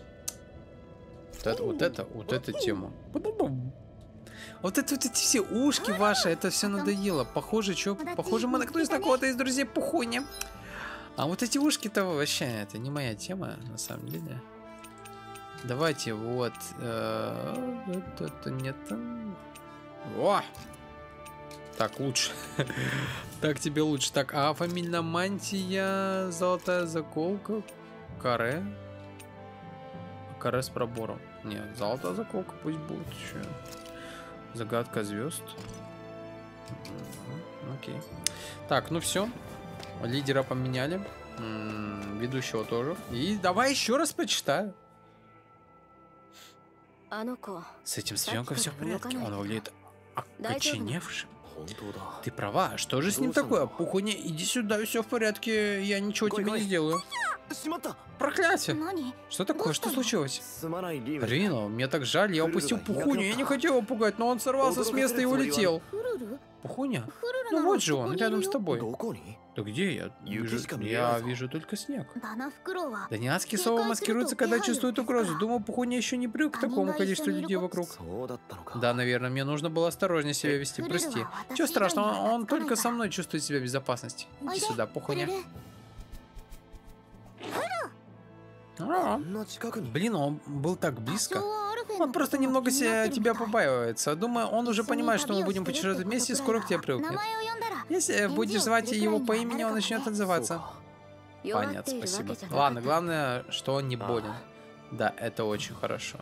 Вот эта тема. Вот это вот эти все ушки ваши, это все надоело. Похоже, мы наткнулись на кого-то из друзей Пухуни. А вот эти ушки-то вообще, это не моя тема, на самом деле. Давайте вот... это нет... О! Так, лучше. Так тебе лучше. Так, а фамильная мантия, золотая заколка, каре. Каре с пробором. Нет, золотая заколка пусть будет еще. Загадка звезд. Окей. Так, ну все. Лидера поменяли. Ведущего тоже. И давай еще раз почитаю. С этим съемкой все в порядке. Он выглядит окоченевшим. Ты права, что же с ним такое? Пухуня, иди сюда, все в порядке, я ничего тебе не сделаю. Проклятие! Что такое? Что случилось? Рина, мне так жаль, я упустил Пухуню, я не хотел его пугать, но он сорвался с места и улетел. Пухуня? Ну вот же он, рядом с тобой. Да где я? Я вижу только снег. Даниадский сова маскируется, когда чувствует угрозу. Думал, Пухуня еще не привык к такому количеству людей вокруг. Да, наверное, мне нужно было осторожнее себя вести, прости. Чего страшного, он только со мной чувствует себя в безопасности. Иди сюда, Пухуня. Блин, он был так близко. Он просто немного тебя побаивается. Думаю, он уже понимает, что мы будем путешествовать вместе и скоро к тебе привыкнет. Если будешь звать его по имени, он начнет отзываться. Понятно, спасибо. Ладно, главное, что он не болен. Да, это очень хорошо.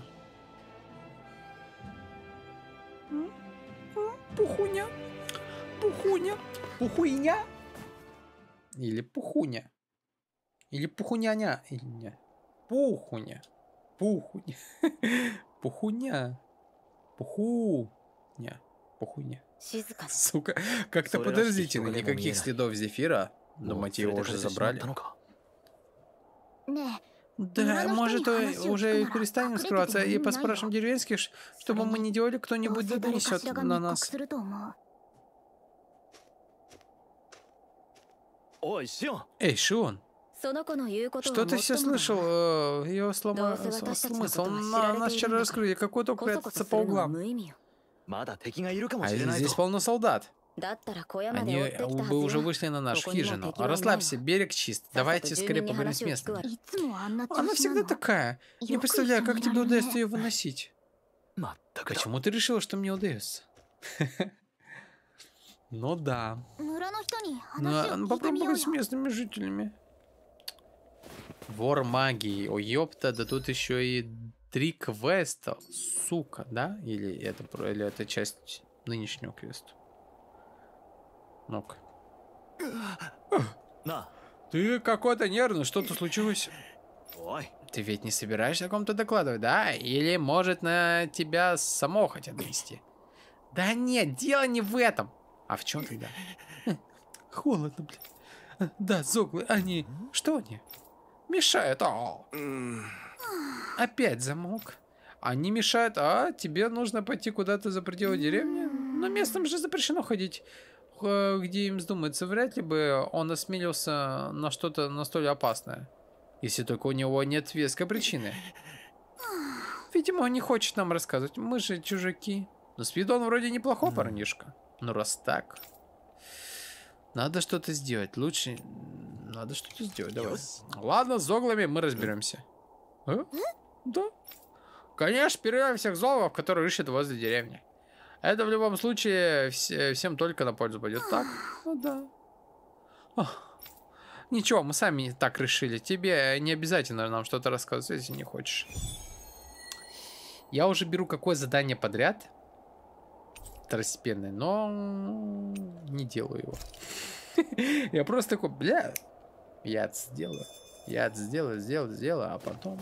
Пухуня. Пухуня. Пухуйня. Или Пухуня. Или Пухуняня. Или не. Пухуня. Пухуня. Пухуня. Пухуня. Пухуня. Сука, как-то подозрительно. Никаких следов Зефира. Думаете, его уже забрали? Да, может, уже перестанем скрываться и поспрашиваем деревенских, чтобы мы не делали, кто-нибудь донесет на нас. Эй, Шион. Что ты все слышал? Ее смысл. Нас вчера раскрыли, какой-то прятаться по углам. А здесь полно солдат. Они бы уже вышли на нашу хижину. Расслабься, берег чист. Давайте скорее поговорим с местными. Она всегда такая. Не представляю, как тебе удается ее выносить. Почему ты решила, что мне удается? Ну да. Ну, попробуй поговорить с местными жителями. Вор магии. О, ёпта, да тут еще и 3 квеста. Сука, да? Или это часть нынешнего квеста? Ну-ка. Ты какой-то нервный, что-то случилось? Ты ведь не собираешься о ком-то докладывать, да? Или может на тебя само хотят донести? Да нет, дело не в этом. А в чем тогда? Холодно, блин. Да, зоглы, они... Что они? Мешают. Опять замок. Они мешают, а тебе нужно пойти куда-то за пределы деревни? Но местным же запрещено ходить, где им вздумается. Вряд ли бы он осмелился на что-то настолько опасное. Если только у него нет веской причины. Видимо, он не хочет нам рассказывать. Мы же чужаки. Но с виду он вроде неплохой парнишка. Ну раз так... Надо что-то сделать. Лучше... Надо что-то сделать. Давай. Ладно, с зоглами мы разберемся. Да. Конечно, перерываем всех зоглов, которые ищут возле деревни. Это в любом случае всем только на пользу пойдет. Так? Ну да. Ничего, мы сами так решили. Тебе не обязательно нам что-то рассказывать, если не хочешь. Я уже беру какое задание подряд. Второстепенное, но не делаю его. Я просто такой, бля, я это сделаю. Я это сделаю, а потом...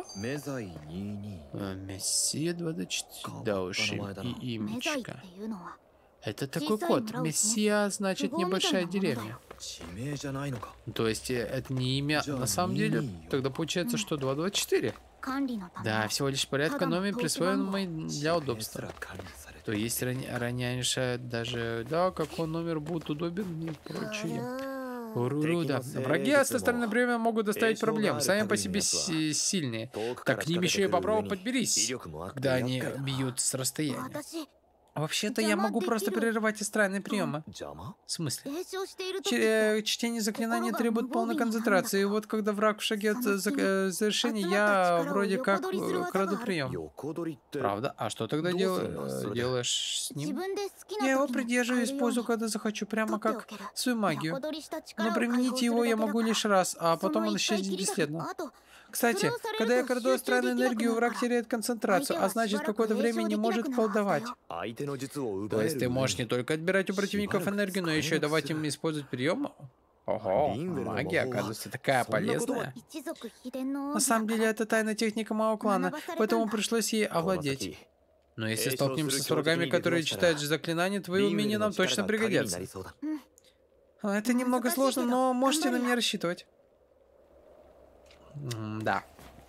Мессия 24, да уж, и имечка. Это такой код. Мессия значит небольшая деревня. То есть это не имя на самом деле? Тогда получается, что 224. Да, всего лишь порядка номер, присвоенный для удобства. То есть раньше даже, да, какой номер будет удобен и прочее. Да. Враги со стороны приема могут доставить проблем, сами по себе сильные. Так к ним еще и попробуй подберись, когда они бьют с расстояния. Вообще-то я могу просто прерывать астральные приемы. В смысле? Чтение заклинаний требует полной концентрации, и вот когда враг в шаге от завершения, я вроде как краду прием. Правда? А что тогда делаешь с ним? Я его придерживаю и использую, когда захочу, прямо как свою магию. Но применить его я могу лишь раз, а потом он исчезнет бесследно. Кстати, когда я краду астральную энергию, враг теряет концентрацию, а значит, какое-то время не может колдовать. То есть ты можешь не только отбирать у противников энергию, но еще и давать им использовать прием? Ого, магия, оказывается, такая полезная. На самом деле, это тайная техника моего клана, поэтому пришлось ей овладеть. Но если столкнемся с врагами, которые читают заклинания, твои умения нам точно пригодятся. Это немного сложно, но можете на меня рассчитывать. Да.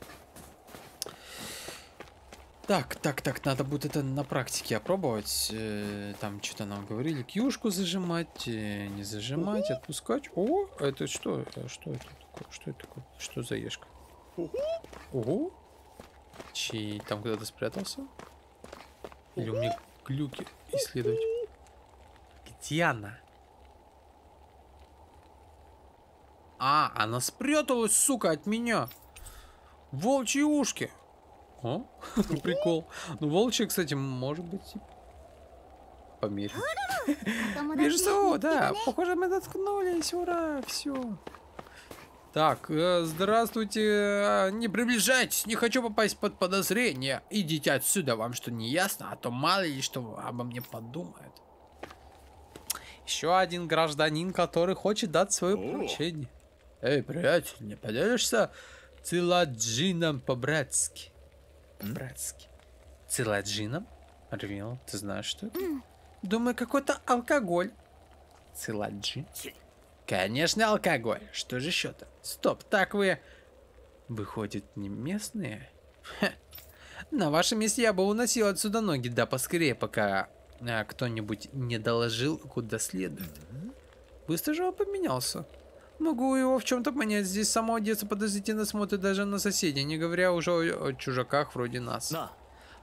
Так, надо будет это на практике опробовать. Там что-то нам говорили. Кьюшку зажимать, не зажимать, отпускать. О, это что? Что это такое? Что это такое? Что за ешка? Ого. Чей там куда-то спрятался? Или у меня глюки исследовать? Где она? А, она спряталась, сука, от меня. Волчьи ушки. О, прикол. Ну, волчьи, кстати, может быть, померить. Вижу, что, да, похоже, мы наткнулись, ура, все. Так, здравствуйте, не приближайтесь, не хочу попасть под подозрение. Идите отсюда, вам что, не ясно? А то мало ли что обо мне подумают. Еще один гражданин, который хочет дать свое поручение. Эй, приятель, не поделишься циладжином по-братски? По-братски. Циладжином? Арвил, ты знаешь, что это? Думаю, какой-то алкоголь. Циладжин? Конечно, алкоголь. Что же еще-то? Стоп, так вы... Выходит, не местные? Ха. На вашем месте я бы уносил отсюда ноги, да поскорее, пока кто-нибудь не доложил, куда следует. Быстро же он поменялся. Могу его в чем-то понять. Здесь с самого детства подозрительно смотрят даже на соседей, не говоря уже о чужаках вроде нас.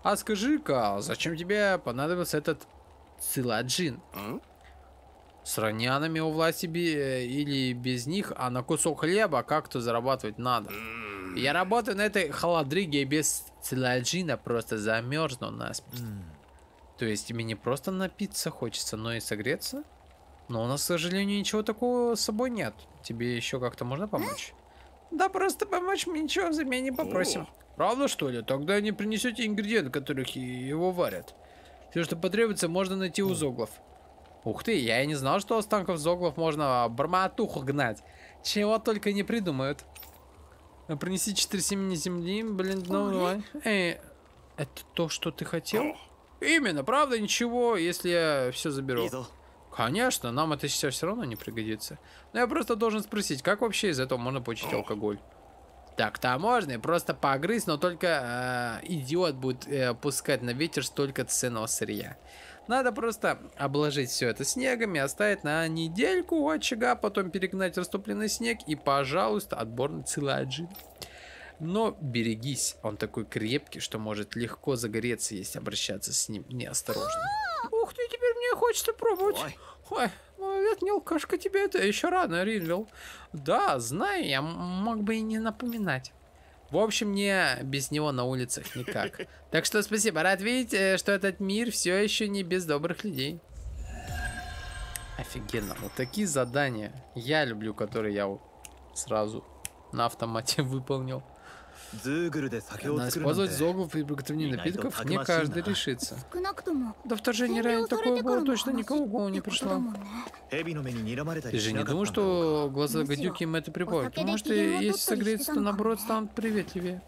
А скажи-ка, зачем тебе понадобился этот Силаджин? С ранянами у власти или без них, а на кусок хлеба как-то зарабатывать надо. Я работаю на этой холодриге, и без Силаджина просто замерзну насмерть. То есть тебе не просто напиться хочется, но и согреться? Но у нас, к сожалению, ничего такого с собой нет. Тебе еще как-то можно помочь? Да просто помочь мы ничего взамен не попросим. Правда, что ли? Тогда не принесете ингредиенты, которых его варят. Все, что потребуется, можно найти у зоглов. Ух ты, я и не знал, что останков зоглов можно барматуху гнать. Чего только не придумают. Принеси 4 семени земли, блин, ну эй, это то, что ты хотел? Именно, правда, ничего, если я все заберу. Конечно, нам это сейчас все равно не пригодится. Но я просто должен спросить, как вообще из этого можно получить алкоголь? Так-то можно, и просто погрызть, но только идиот будет пускать на ветер столько ценного сырья. Надо просто обложить все это снегом и оставить на недельку у очага, потом перегнать растопленный снег и, пожалуйста, отборный Силаджин. Но берегись, он такой крепкий, что может легко загореться, если обращаться с ним неосторожно. Ух ты, теперь мне хочется пробовать. Ой, это не алкашка тебе, это еще рано, Ринвилл. Да, знаю, я мог бы и не напоминать. В общем, мне без него на улицах никак. Так что спасибо, рад видеть, что этот мир все еще не без добрых людей. Офигенно, вот такие задания я люблю, которые я вот сразу на автомате выполнил. Но использовать зоглов при приготовлении напитков не каждый решится. До вторжения ранее такое было точно никого в голову не пришло. Ты же не думал, что глаза гадюки им это прибавят? Может, если согреться, то наоборот станут приветливее.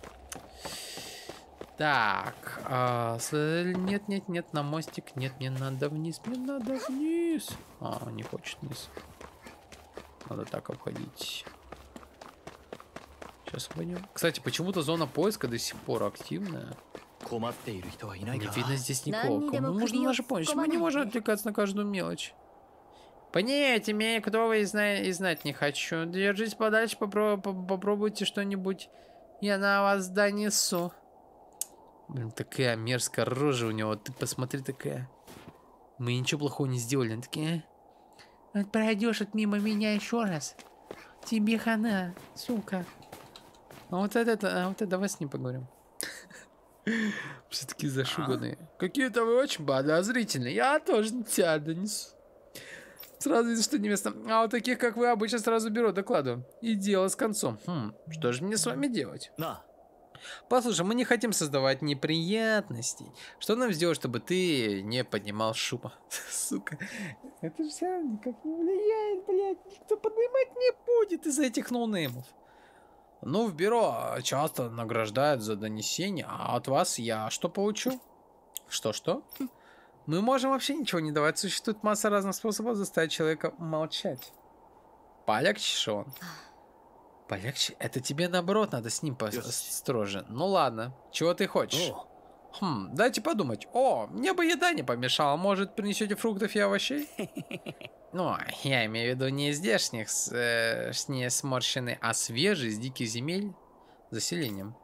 Так, нет, на мостик. Нет, мне надо вниз, не хочет вниз. Надо так обходить. Сейчас пойдем. Кстати, почему-то зона поиска до сих пор активная. Не видно здесь никого. Кому нужна наша помощь? Мы не можем отвлекаться на каждую мелочь. Понятия имею, кто вы и знать не хочу. Держись подальше, попробуйте что-нибудь. Я на вас донесу. Блин, такая мерзкая рожа у него. Ты посмотри, такая. Мы ничего плохого не сделали. Они такие, пройдешь мимо меня еще раз. Тебе хана, сука. А вот это давай с ним поговорим. Все-таки зашуганные. Какие-то вы очень подозрительные. Я тоже тебя донесу. Сразу видно, что невеста. А вот таких, как вы, обычно сразу беру докладу. И дело с концом. Что же мне с вами делать? Послушай, мы не хотим создавать неприятностей. Что нам сделать, чтобы ты не поднимал шума? Сука. Это же все никак не влияет, блядь. Никто поднимать не будет из-за этих ноунеймов. Ну, в бюро часто награждают за донесение, а от вас я что получу? Что? Мы можем вообще ничего не давать. Существует масса разных способов заставить человека молчать. Полегче, Шон. Полегче? Это тебе наоборот надо с ним построже. Ну ладно, чего ты хочешь? Дайте подумать. Мне бы еда не помешала. Может, принесете фруктов и овощей? Ну, я имею в виду не из здешних, не сморщенные, а свежие, из диких земель, заселением.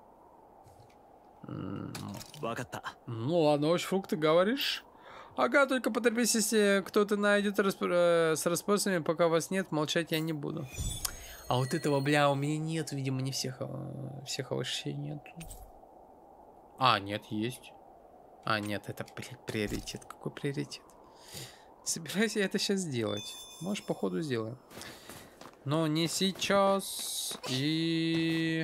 Ну ладно, овощи, фрукты, говоришь? Ага, только поторопись, если кто-то найдет с расспросами, пока вас нет, молчать я не буду. А вот этого, бля, у меня нет, видимо, не всех овощей нет. Нет, есть. Нет, это, блядь, приоритет. Какой приоритет? Собираюсь я это сейчас сделать. Может, по ходу сделаем. Но не сейчас. И...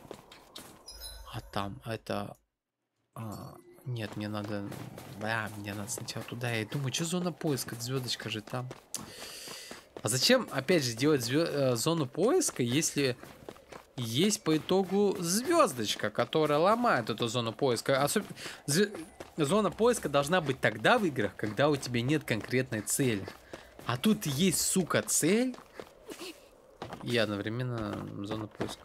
там, это... нет, мне надо... мне надо сначала туда. Я думаю, что зона поиска? Звездочка же там. А зачем, опять же, делать зону поиска, если есть по итогу звездочка, которая ломает эту зону поиска? Зона поиска должна быть тогда в играх, когда у тебя нет конкретной цели. А тут есть, сука, цель и одновременно зона поиска.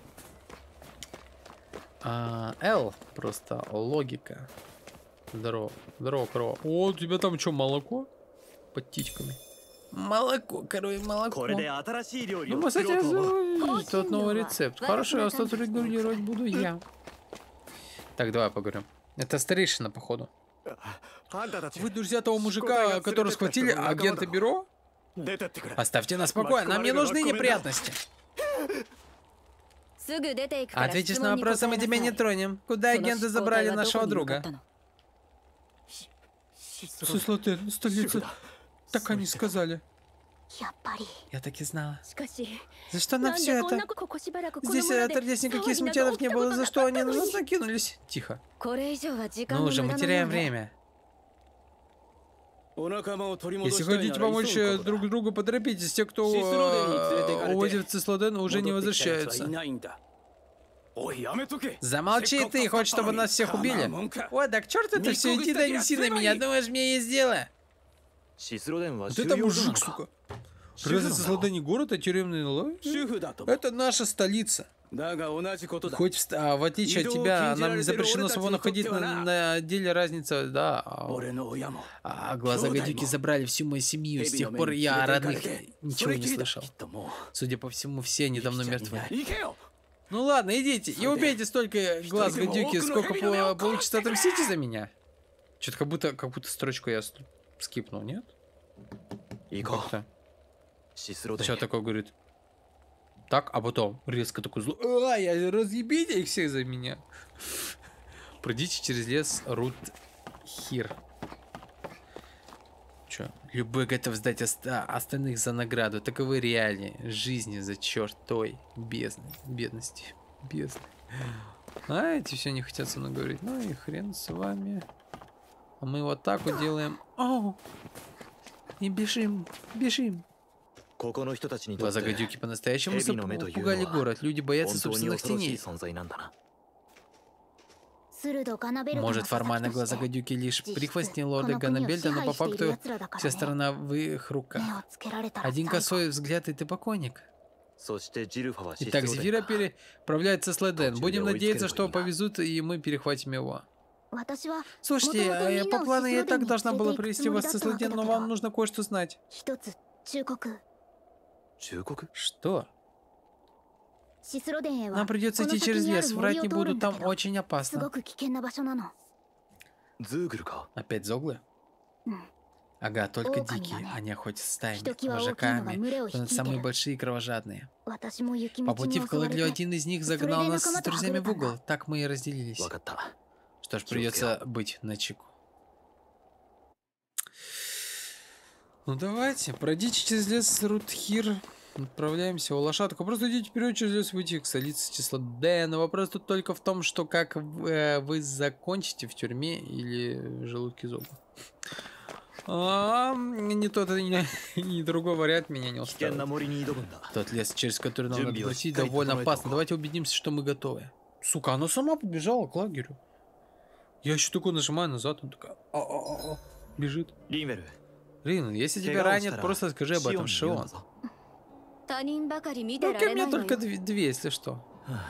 Л, просто логика. Здорово, корова. У тебя там что, молоко? Под титьками. Молоко, коровье молоко. Ну, мы, кстати, тут новый рецепт. Хорошо, остаток регулировать буду я. Так, давай поговорим. Это старейшина, походу. Вы друзья того мужика, которого схватили агента бюро? Оставьте нас в покое, нам не нужны неприятности. Ответишь на вопросы, мы тебя не тронем. Куда агенты забрали нашего друга? Слотен, столица. Так они сказали. Я так и знала. За что нам все это? Здесь отродясь никаких смутьянов не было, за что они на нас накинулись? Тихо. Ну уже, мы теряем время. Если хотите помочь друг другу, поторопитесь. Те, кто уводит в Цислоден, уже не возвращаются. Замолчи ты, хочешь, чтобы нас всех убили? Ой, да к черту это все, иди да неси на меня, думаешь, мне есть дело? Вот это мужик, сука. Разве Цислоден не город, а тюремный лой? Это наша столица. Хоть в отличие от тебя, нам не запрещено свободно ходить на деле разница, да. А глаза гадюки забрали всю мою семью, с тех пор я о родных ничего не слышал. Судя по всему, все они давно мертвы. Ну ладно, идите и убейте столько глаз гадюки, сколько получится отомстите за меня. Что-то как будто строчку я скипнул, нет? Как-то. Сейчас такой говорит. Так, а потом резко такой злой. Разъебите их всех за меня. Пройдите через лес Рутхир. Чё? Любой готов сдать остальных за награду. Таковы реалии жизни за чертой бедности. Бездны. А эти все не хотят со мной говорить. Ну и хрен с вами. А мы вот так вот делаем. Оу! И бежим. Глаза гадюки по-настоящему пугали город. Люди боятся собственных теней. Может, формально глаза гадюки лишь прихвостни лорда Ганнабельда, но по факту вся страна в их руках. Один косой взгляд, и ты покойник. Итак, Зефира переправляется с Леден. Будем надеяться, что повезут, и мы перехватим его. Слушайте, по плану я и так должна была привести вас с Леден, но вам нужно кое-что знать. Что? Нам придется идти через лес, врать не буду, там очень опасно. Опять зоглы? Ага, только дикие, они охотятся стаями, вожаками, самые большие и кровожадные. По пути в Калаглю один из них загнал нас с друзьями в угол, так мы и разделились. Что ж, придется быть начеку. Ну давайте, пройдите через лес Рутхир. Отправляемся у лошадку. Просто идите вперед через лес, выйти к столице Цислодена. Вопрос тут только в том, что как вы закончите в тюрьме или в желудке зоба. Ни тот, ни другой вариант меня не устраивает. Тот лес, через который нам надо пройти, довольно опасно. Давайте убедимся, что мы готовы. Сука, она сама побежала к лагерю. Я еще такой нажимаю назад, он такая... бежит. Рин, если тебя ранят, просто скажи об этом, Шион. Ну, ко мне только две, если что.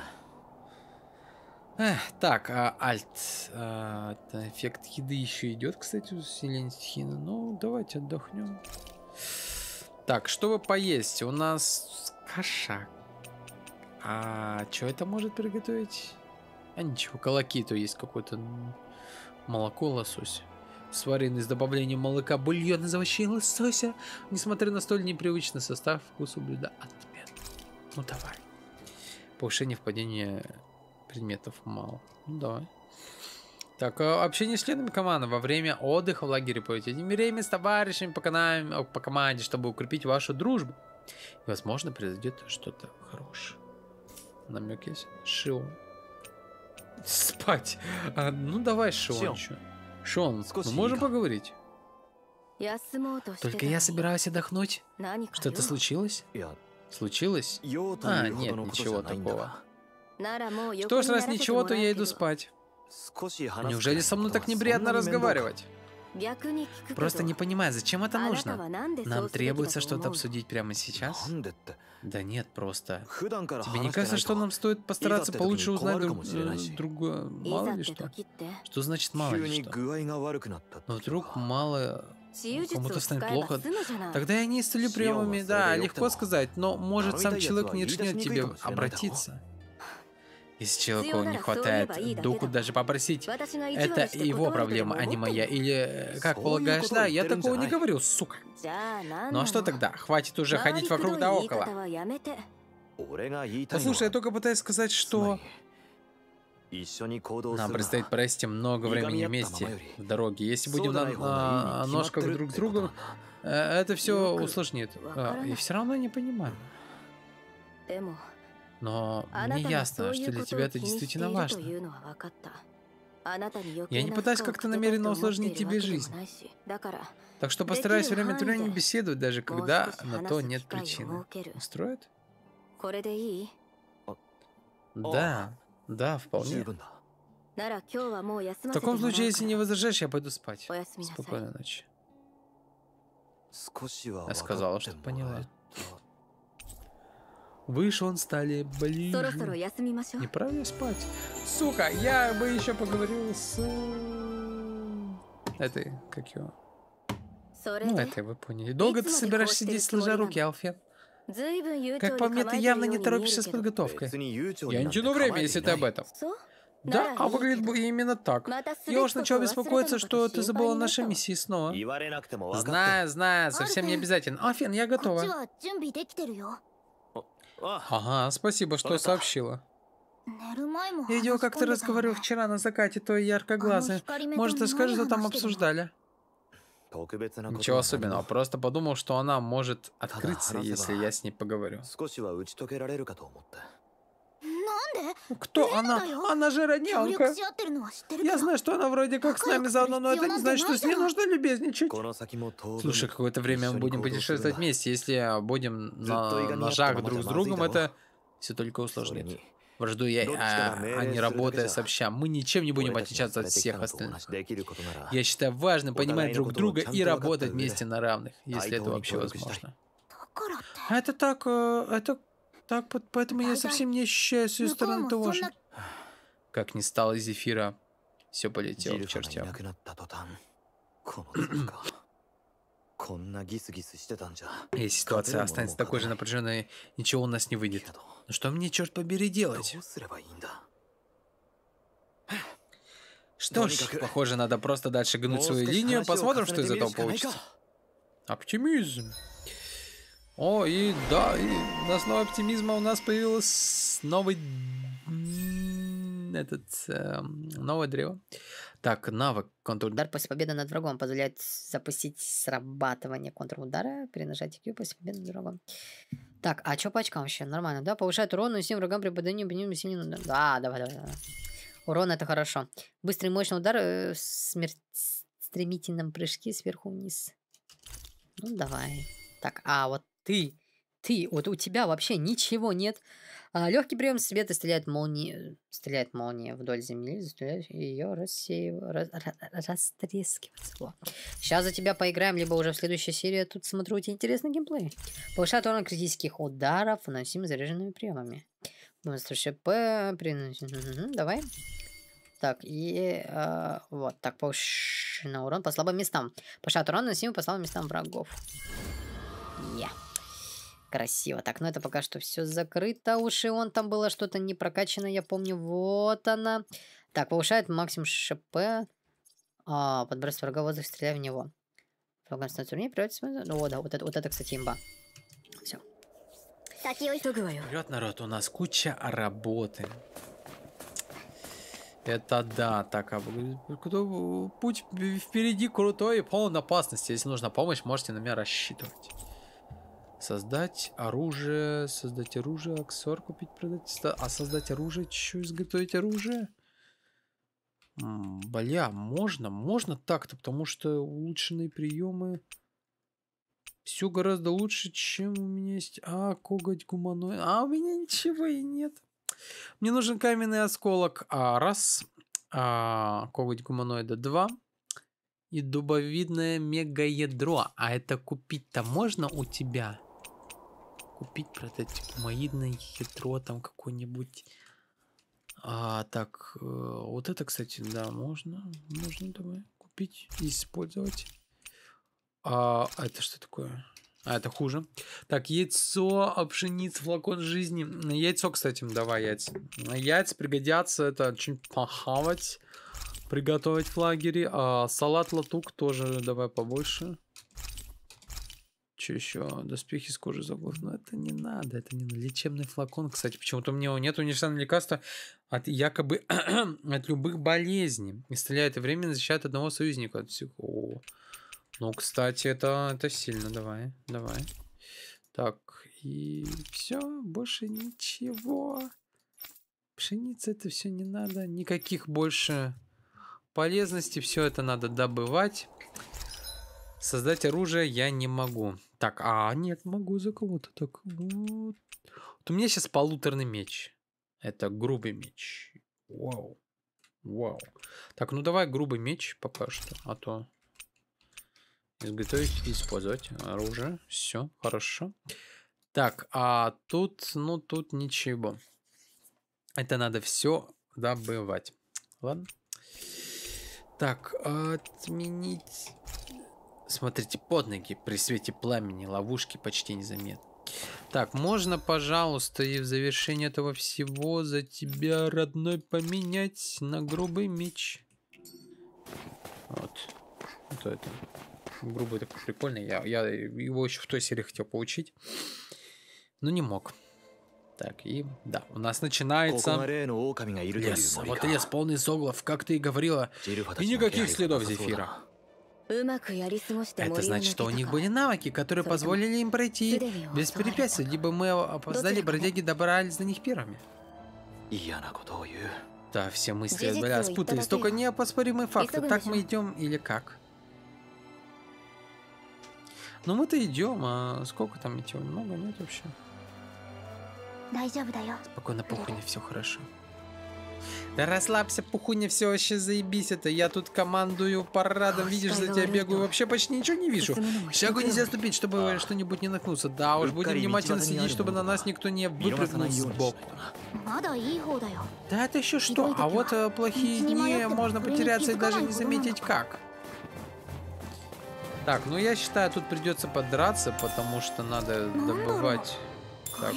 Так, альт. Эффект еды еще идет, кстати, усиление стихийно. Ну, давайте отдохнем. Так, чтобы поесть? У нас каша. А что это может приготовить? А ничего, колокито есть какое-то молоко, лосось. Сваренный с добавлением молока, бульон из овощей и лосося. Несмотря на столь непривычный состав, вкус у блюда отменный. Ну давай. Повышение впадения предметов мало. Ну давай. Так, общение с членами команды. Во время отдыха в лагере проведите время с товарищами по команде, чтобы укрепить вашу дружбу. И, возможно, произойдет что-то хорошее. Намек есть? Шион. Спать. Ну давай, Шион. Шон, мы можем поговорить? Только я собираюсь отдохнуть. Что-то случилось? Случилось? А, нет, ничего такого. Что ж, раз ничего, то я иду спать. Неужели со мной так неприятно разговаривать? Просто не понимаю, зачем это нужно? Нам требуется что-то обсудить прямо сейчас? Да нет, просто. Тебе не кажется, что нам стоит постараться получше узнать друга? Мало ли что? Что значит мало ли что? Но вдруг мало... Кому-то станет плохо. Тогда я не исцелю приемами. Да, легко сказать, но может сам человек не начнет тебе обратиться. Если человеку не хватает духу даже попросить, это его проблема, а не моя. Или, как полагаешь, да, я такого не говорю, сука. Ну а что тогда? Хватит уже ходить вокруг да около. Послушай, я только пытаюсь сказать, что... Нам предстоит провести много времени вместе в дороге. Если будем на ножках друг с другом, это все усложнит. Я все равно не понимаю. Но мне ясно, что для тебя это действительно важно. Я не пытаюсь как-то намеренно усложнить тебе жизнь. Так что постараюсь время от времени беседовать, даже когда на то нет причины. Устроит? Да, да, вполне. В таком случае, если не возражаешь, я пойду спать. Спокойной ночи. Я сказала, что поняла. Выше он стали ближе. Не пора ли спать? Сука, я бы еще поговорил с... этой, как его? Ну, этой вы поняли. Долго ты собираешься сидеть сложа руки, Алфен? Как по мне, ты явно не торопишься с подготовкой. Я не тяну время, если ты об этом. Да, а выглядит бы именно так. Я уж начал беспокоиться, что ты забыла о нашей миссии снова. Знаю, знаю, совсем не обязательно. Алфен, я готова. Ага, спасибо, что сообщила. Я видела, как ты разговаривал вчера на закате, той яркоглазой. Может, расскажешь, что там обсуждали? Ничего особенного, просто подумал, что она может открыться, если я с ней поговорю. Кто она? Она же раненка. Я знаю, что она вроде как с нами заодно, но это не значит, что с ней нужно любезничать. Слушай, какое-то время мы будем путешествовать вместе. Если будем на ножах друг с другом, это все только усложнит. Враждуя, а не работая сообща, мы ничем не будем отличаться от всех остальных. Я считаю важным понимать друг друга и работать вместе на равных, если это вообще возможно. Это так, поэтому я совсем не ощущаю с ее стороны того же. Как ни стало из эфира, все полетело к чертям. Если ситуация останется такой же напряженной, ничего у нас не выйдет. Но что мне, черт побери, делать? Что ж, похоже, надо просто дальше гнуть свою линию. Посмотрим, что из этого получится. Оптимизм. О, и да, и на основе оптимизма у нас появилось новое древо. Так, навык контрудар после победы над врагом позволяет запустить срабатывание контрудара при нажатии Q после победы над врагом. Так, а что по очкам вообще? Нормально, да? Повышает урон, но всем врагам при попадании по ним сильно... Да, давай. Урон это хорошо. Быстрый мощный удар в стремительном прыжке сверху вниз. Ну, давай. Так, а вот ты, вот у тебя вообще ничего нет. Легкий прием света стреляет молния вдоль земли, заставляет ее растрескиваться. Сейчас за тебя поиграем, либо уже в следующей серии. Тут смотрю, у тебя интересный геймплей. Повышает урон критических ударов, наносимых заряженными приемами. Давай. Так, и вот так, повышенный урон по слабым местам. Повышает урон, наносимый по слабым местам врагов. Красиво. Так, ну это пока что все закрыто. Уж и он там было что-то не прокачано, я помню. Вот она. Так, повышает максимум ШП. Подбрасывает врага в воздух, стреляя в него. Ну, да, вот это, кстати, имба. Все. Вперед, народ, у нас куча работы. Это да, так, путь впереди крутой и полон опасности. Если нужна помощь, можете на меня рассчитывать. Создать оружие, аксессуар купить, продать. А создать оружие, что изготовить оружие? Бля, можно так-то, потому что улучшенные приемы все гораздо лучше, чем у меня есть. Коготь гуманоид. У меня ничего и нет. Мне нужен каменный осколок. Раз. Коготь гуманоида 2. И дубовидное мегаядро. А это купить-то можно у тебя? Купить, продать гуманоидное ядро там какое-нибудь. Так, вот это, кстати, да, можно давай купить и использовать. Это что такое? А это хуже. Так, яйцо, пшеница, флакон жизни. Яйцо, кстати, давай яйца. Яйца пригодятся. Это что-нибудь похавать. Приготовить в лагере. Салат латук тоже давай побольше. Что еще? Доспехи с кожи зубов. Но это не надо. Это не надо. Лечебный флакон. Кстати, почему-то у меня нет универсального лекарства от якобы от любых болезней. Исцеляет и временно защищает одного союзника от всего. Ну, кстати, это сильно. Давай, давай. Так, и все, больше ничего. Пшеница, это все не надо. Никаких больше полезностей. Все это надо добывать. Создать оружие я не могу. Так, нет, могу за кого-то. Так, вот. Вот у меня сейчас полуторный меч. Это грубый меч. Вау. Вау. Так, ну давай грубый меч пока что. А то... Изготовить и использовать оружие. Все, хорошо. Так, а тут, ну, тут ничего. Это надо все добывать. Ладно. Так, отменить. Смотрите, под ноги при свете пламени ловушки почти незаметны. Так, можно, пожалуйста, и в завершение этого всего за тебя, родной, поменять на грубый меч. Вот. Вот это. Грубый такой прикольный. Я его еще в той серии хотел получить. Но не мог. Так, и да, у нас начинается лес. Вот лес полный зоглов, как ты и говорила. И никаких следов Зефира. Это значит, что у них были навыки, которые позволили им пройти без препятствий. Либо мы опоздали, бродяги добрались до них первыми. Да, все мысли спутались. Только неоспоримые факты. Так мы идем или как? Ну мы-то идем, а сколько там идти? Много нет вообще. Спокойно, Пухуня, все хорошо. Да расслабься, Пухуня, все вообще заебись. Это я тут командую парадом, видишь, за тебя бегаю, вообще почти ничего не вижу. Шагу нельзя ступить, чтобы что-нибудь не наткнуться. Да уж, будем внимательно следить, чтобы на нас никто не выпрыгнул сбоку. Да это еще что? А вот плохие дни можно потеряться и даже не заметить как. Так, ну я считаю, тут придется подраться, потому что надо добывать... Так.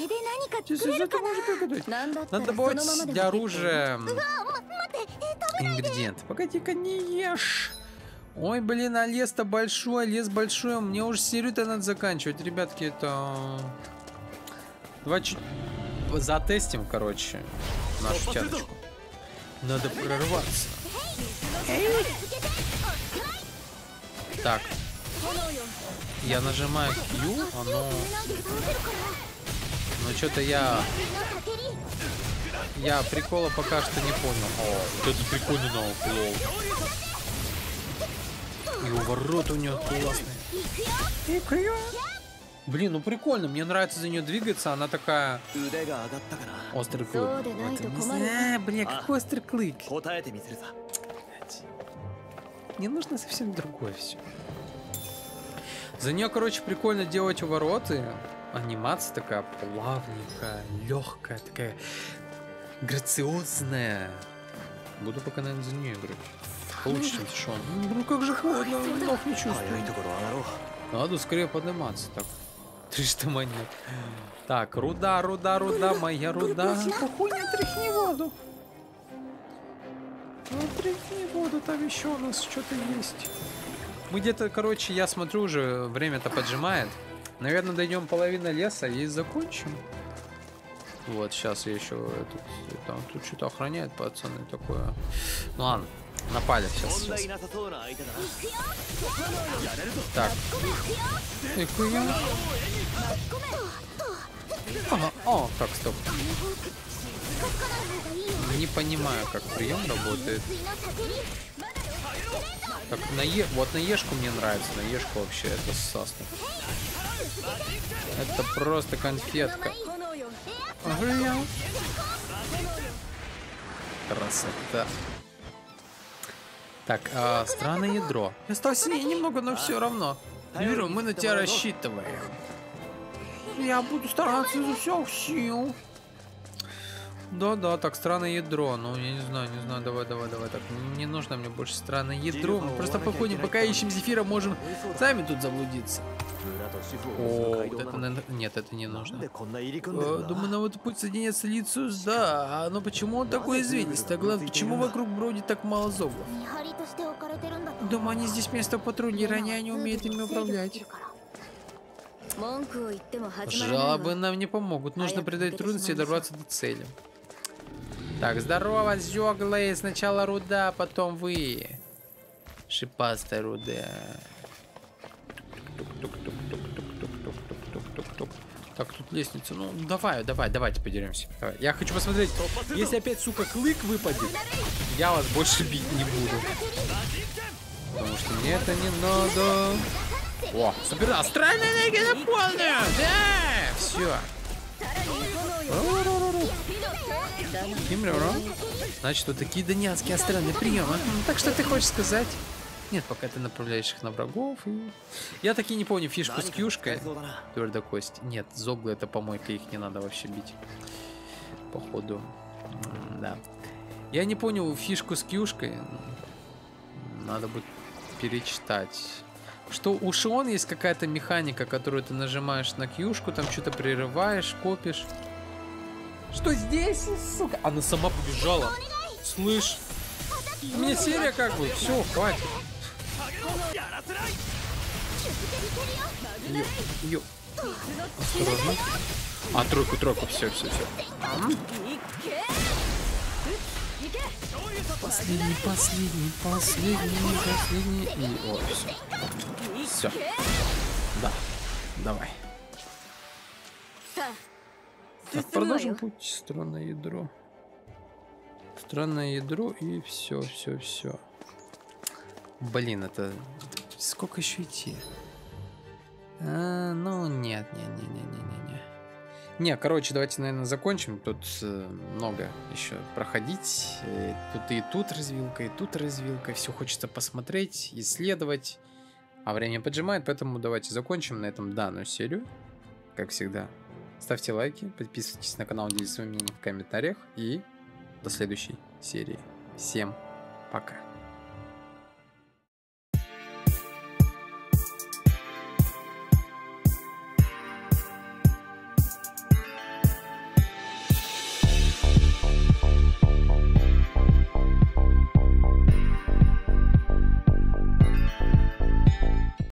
Надо добывать для оружия ингредиенты. Погоди-ка, не ешь. Ой, блин, а лес-то большой, лес большой. Мне уже серию-то надо заканчивать. Ребятки, это... Давай чуть затестим, короче, нашу тяночку. Надо прорваться. Так. Я нажимаю Q, оно... Но что-то я прикола пока что не понял. О, вот это прикольный навык, лол. И уворот у него классный. Блин, ну прикольно, мне нравится за нее двигаться, она такая... Острый клык. Блин, какой острый клык? Мне нужно совсем другое все. За нее, короче, прикольно делать увороты. Анимация такая плавненькая, легкая, такая грациозная. Буду пока, наверное, за нее играть. Получше, чем Шон. Ну как же холодно, ног не чувствую. Надо скорее подниматься. Так, 300 монет. Так, руда, моя руда. Пухуня, тряхни воду. Ну, тряхни воду, там еще у нас что-то есть. Мы где-то, короче, я смотрю, уже время-то поджимает. Наверное, дойдем половину леса и закончим. Вот, сейчас я еще тут что-то охраняет, пацаны, такое. Ну ладно, напали сейчас. Так. Так, стоп. Не понимаю, как прием работает. Так, вот на Ешку мне нравится. На Ешку вообще это сасно. Это просто конфетка. Красота. Так, странное ядро. Я стал сильнее немного, но все равно. Юра, мы на тебя рассчитываем. Я буду стараться изо всех сил. Да, так, странное ядро. Ну, я не знаю, давай. Так, не нужно мне больше странное ядро. Мы просто походим, пока ищем Зефира, можем сами тут заблудиться. О, вот это, наверное... Нет, это не нужно. Думаю, нам этот путь соединять столицу, да. Но почему он такой извилистый? А главное, почему вокруг бродит так мало зоблов? Думаю, они здесь вместо патрулей, ранее они умеют ими управлять. Жалобы нам не помогут. Нужно преодолеть трудности и добраться до цели. Так, здорово, зёглые. Сначала руда, потом вы. Шипастая руда. Так, тут лестница. Ну, давайте подеремся. Давай. Я хочу посмотреть. Если опять, сука, клык выпадет, я вас больше бить не буду. Потому что мне это не надо. О, супер, астральная энергия на полную! Да! Все. Значит, вот такие донецкие астральные приемы. Так что ты хочешь сказать? Нет, пока ты направляешь их на врагов. И... Я таки не помню фишку с кьюшкой. Твердая кость. Нет, зоглы это помойка, их не надо вообще бить. Походу. Да. Я не понял фишку с кьюшкой. Надо будет перечитать. Что у Шион есть какая-то механика, которую ты нажимаешь на кьюшку, там что-то прерываешь, копишь. Что здесь, сука? Она сама побежала. Слышь. У меня серия как бы. Все, хватит. Ё. Осторожно. А, тройку, все. Последний. И вот, все. Да, давай. Так, продолжим путь. Странное ядро. Странное ядро и все. Блин, это... Сколько еще идти? Ну, нет. Не, короче, давайте, наверное, закончим. Тут много еще проходить. Тут и тут развилка. Все хочется посмотреть, исследовать. А время поджимает, поэтому давайте закончим на этом данную серию. Как всегда, ставьте лайки, подписывайтесь на канал, делитесь своим мнением в комментариях. И до следующей серии. Всем пока.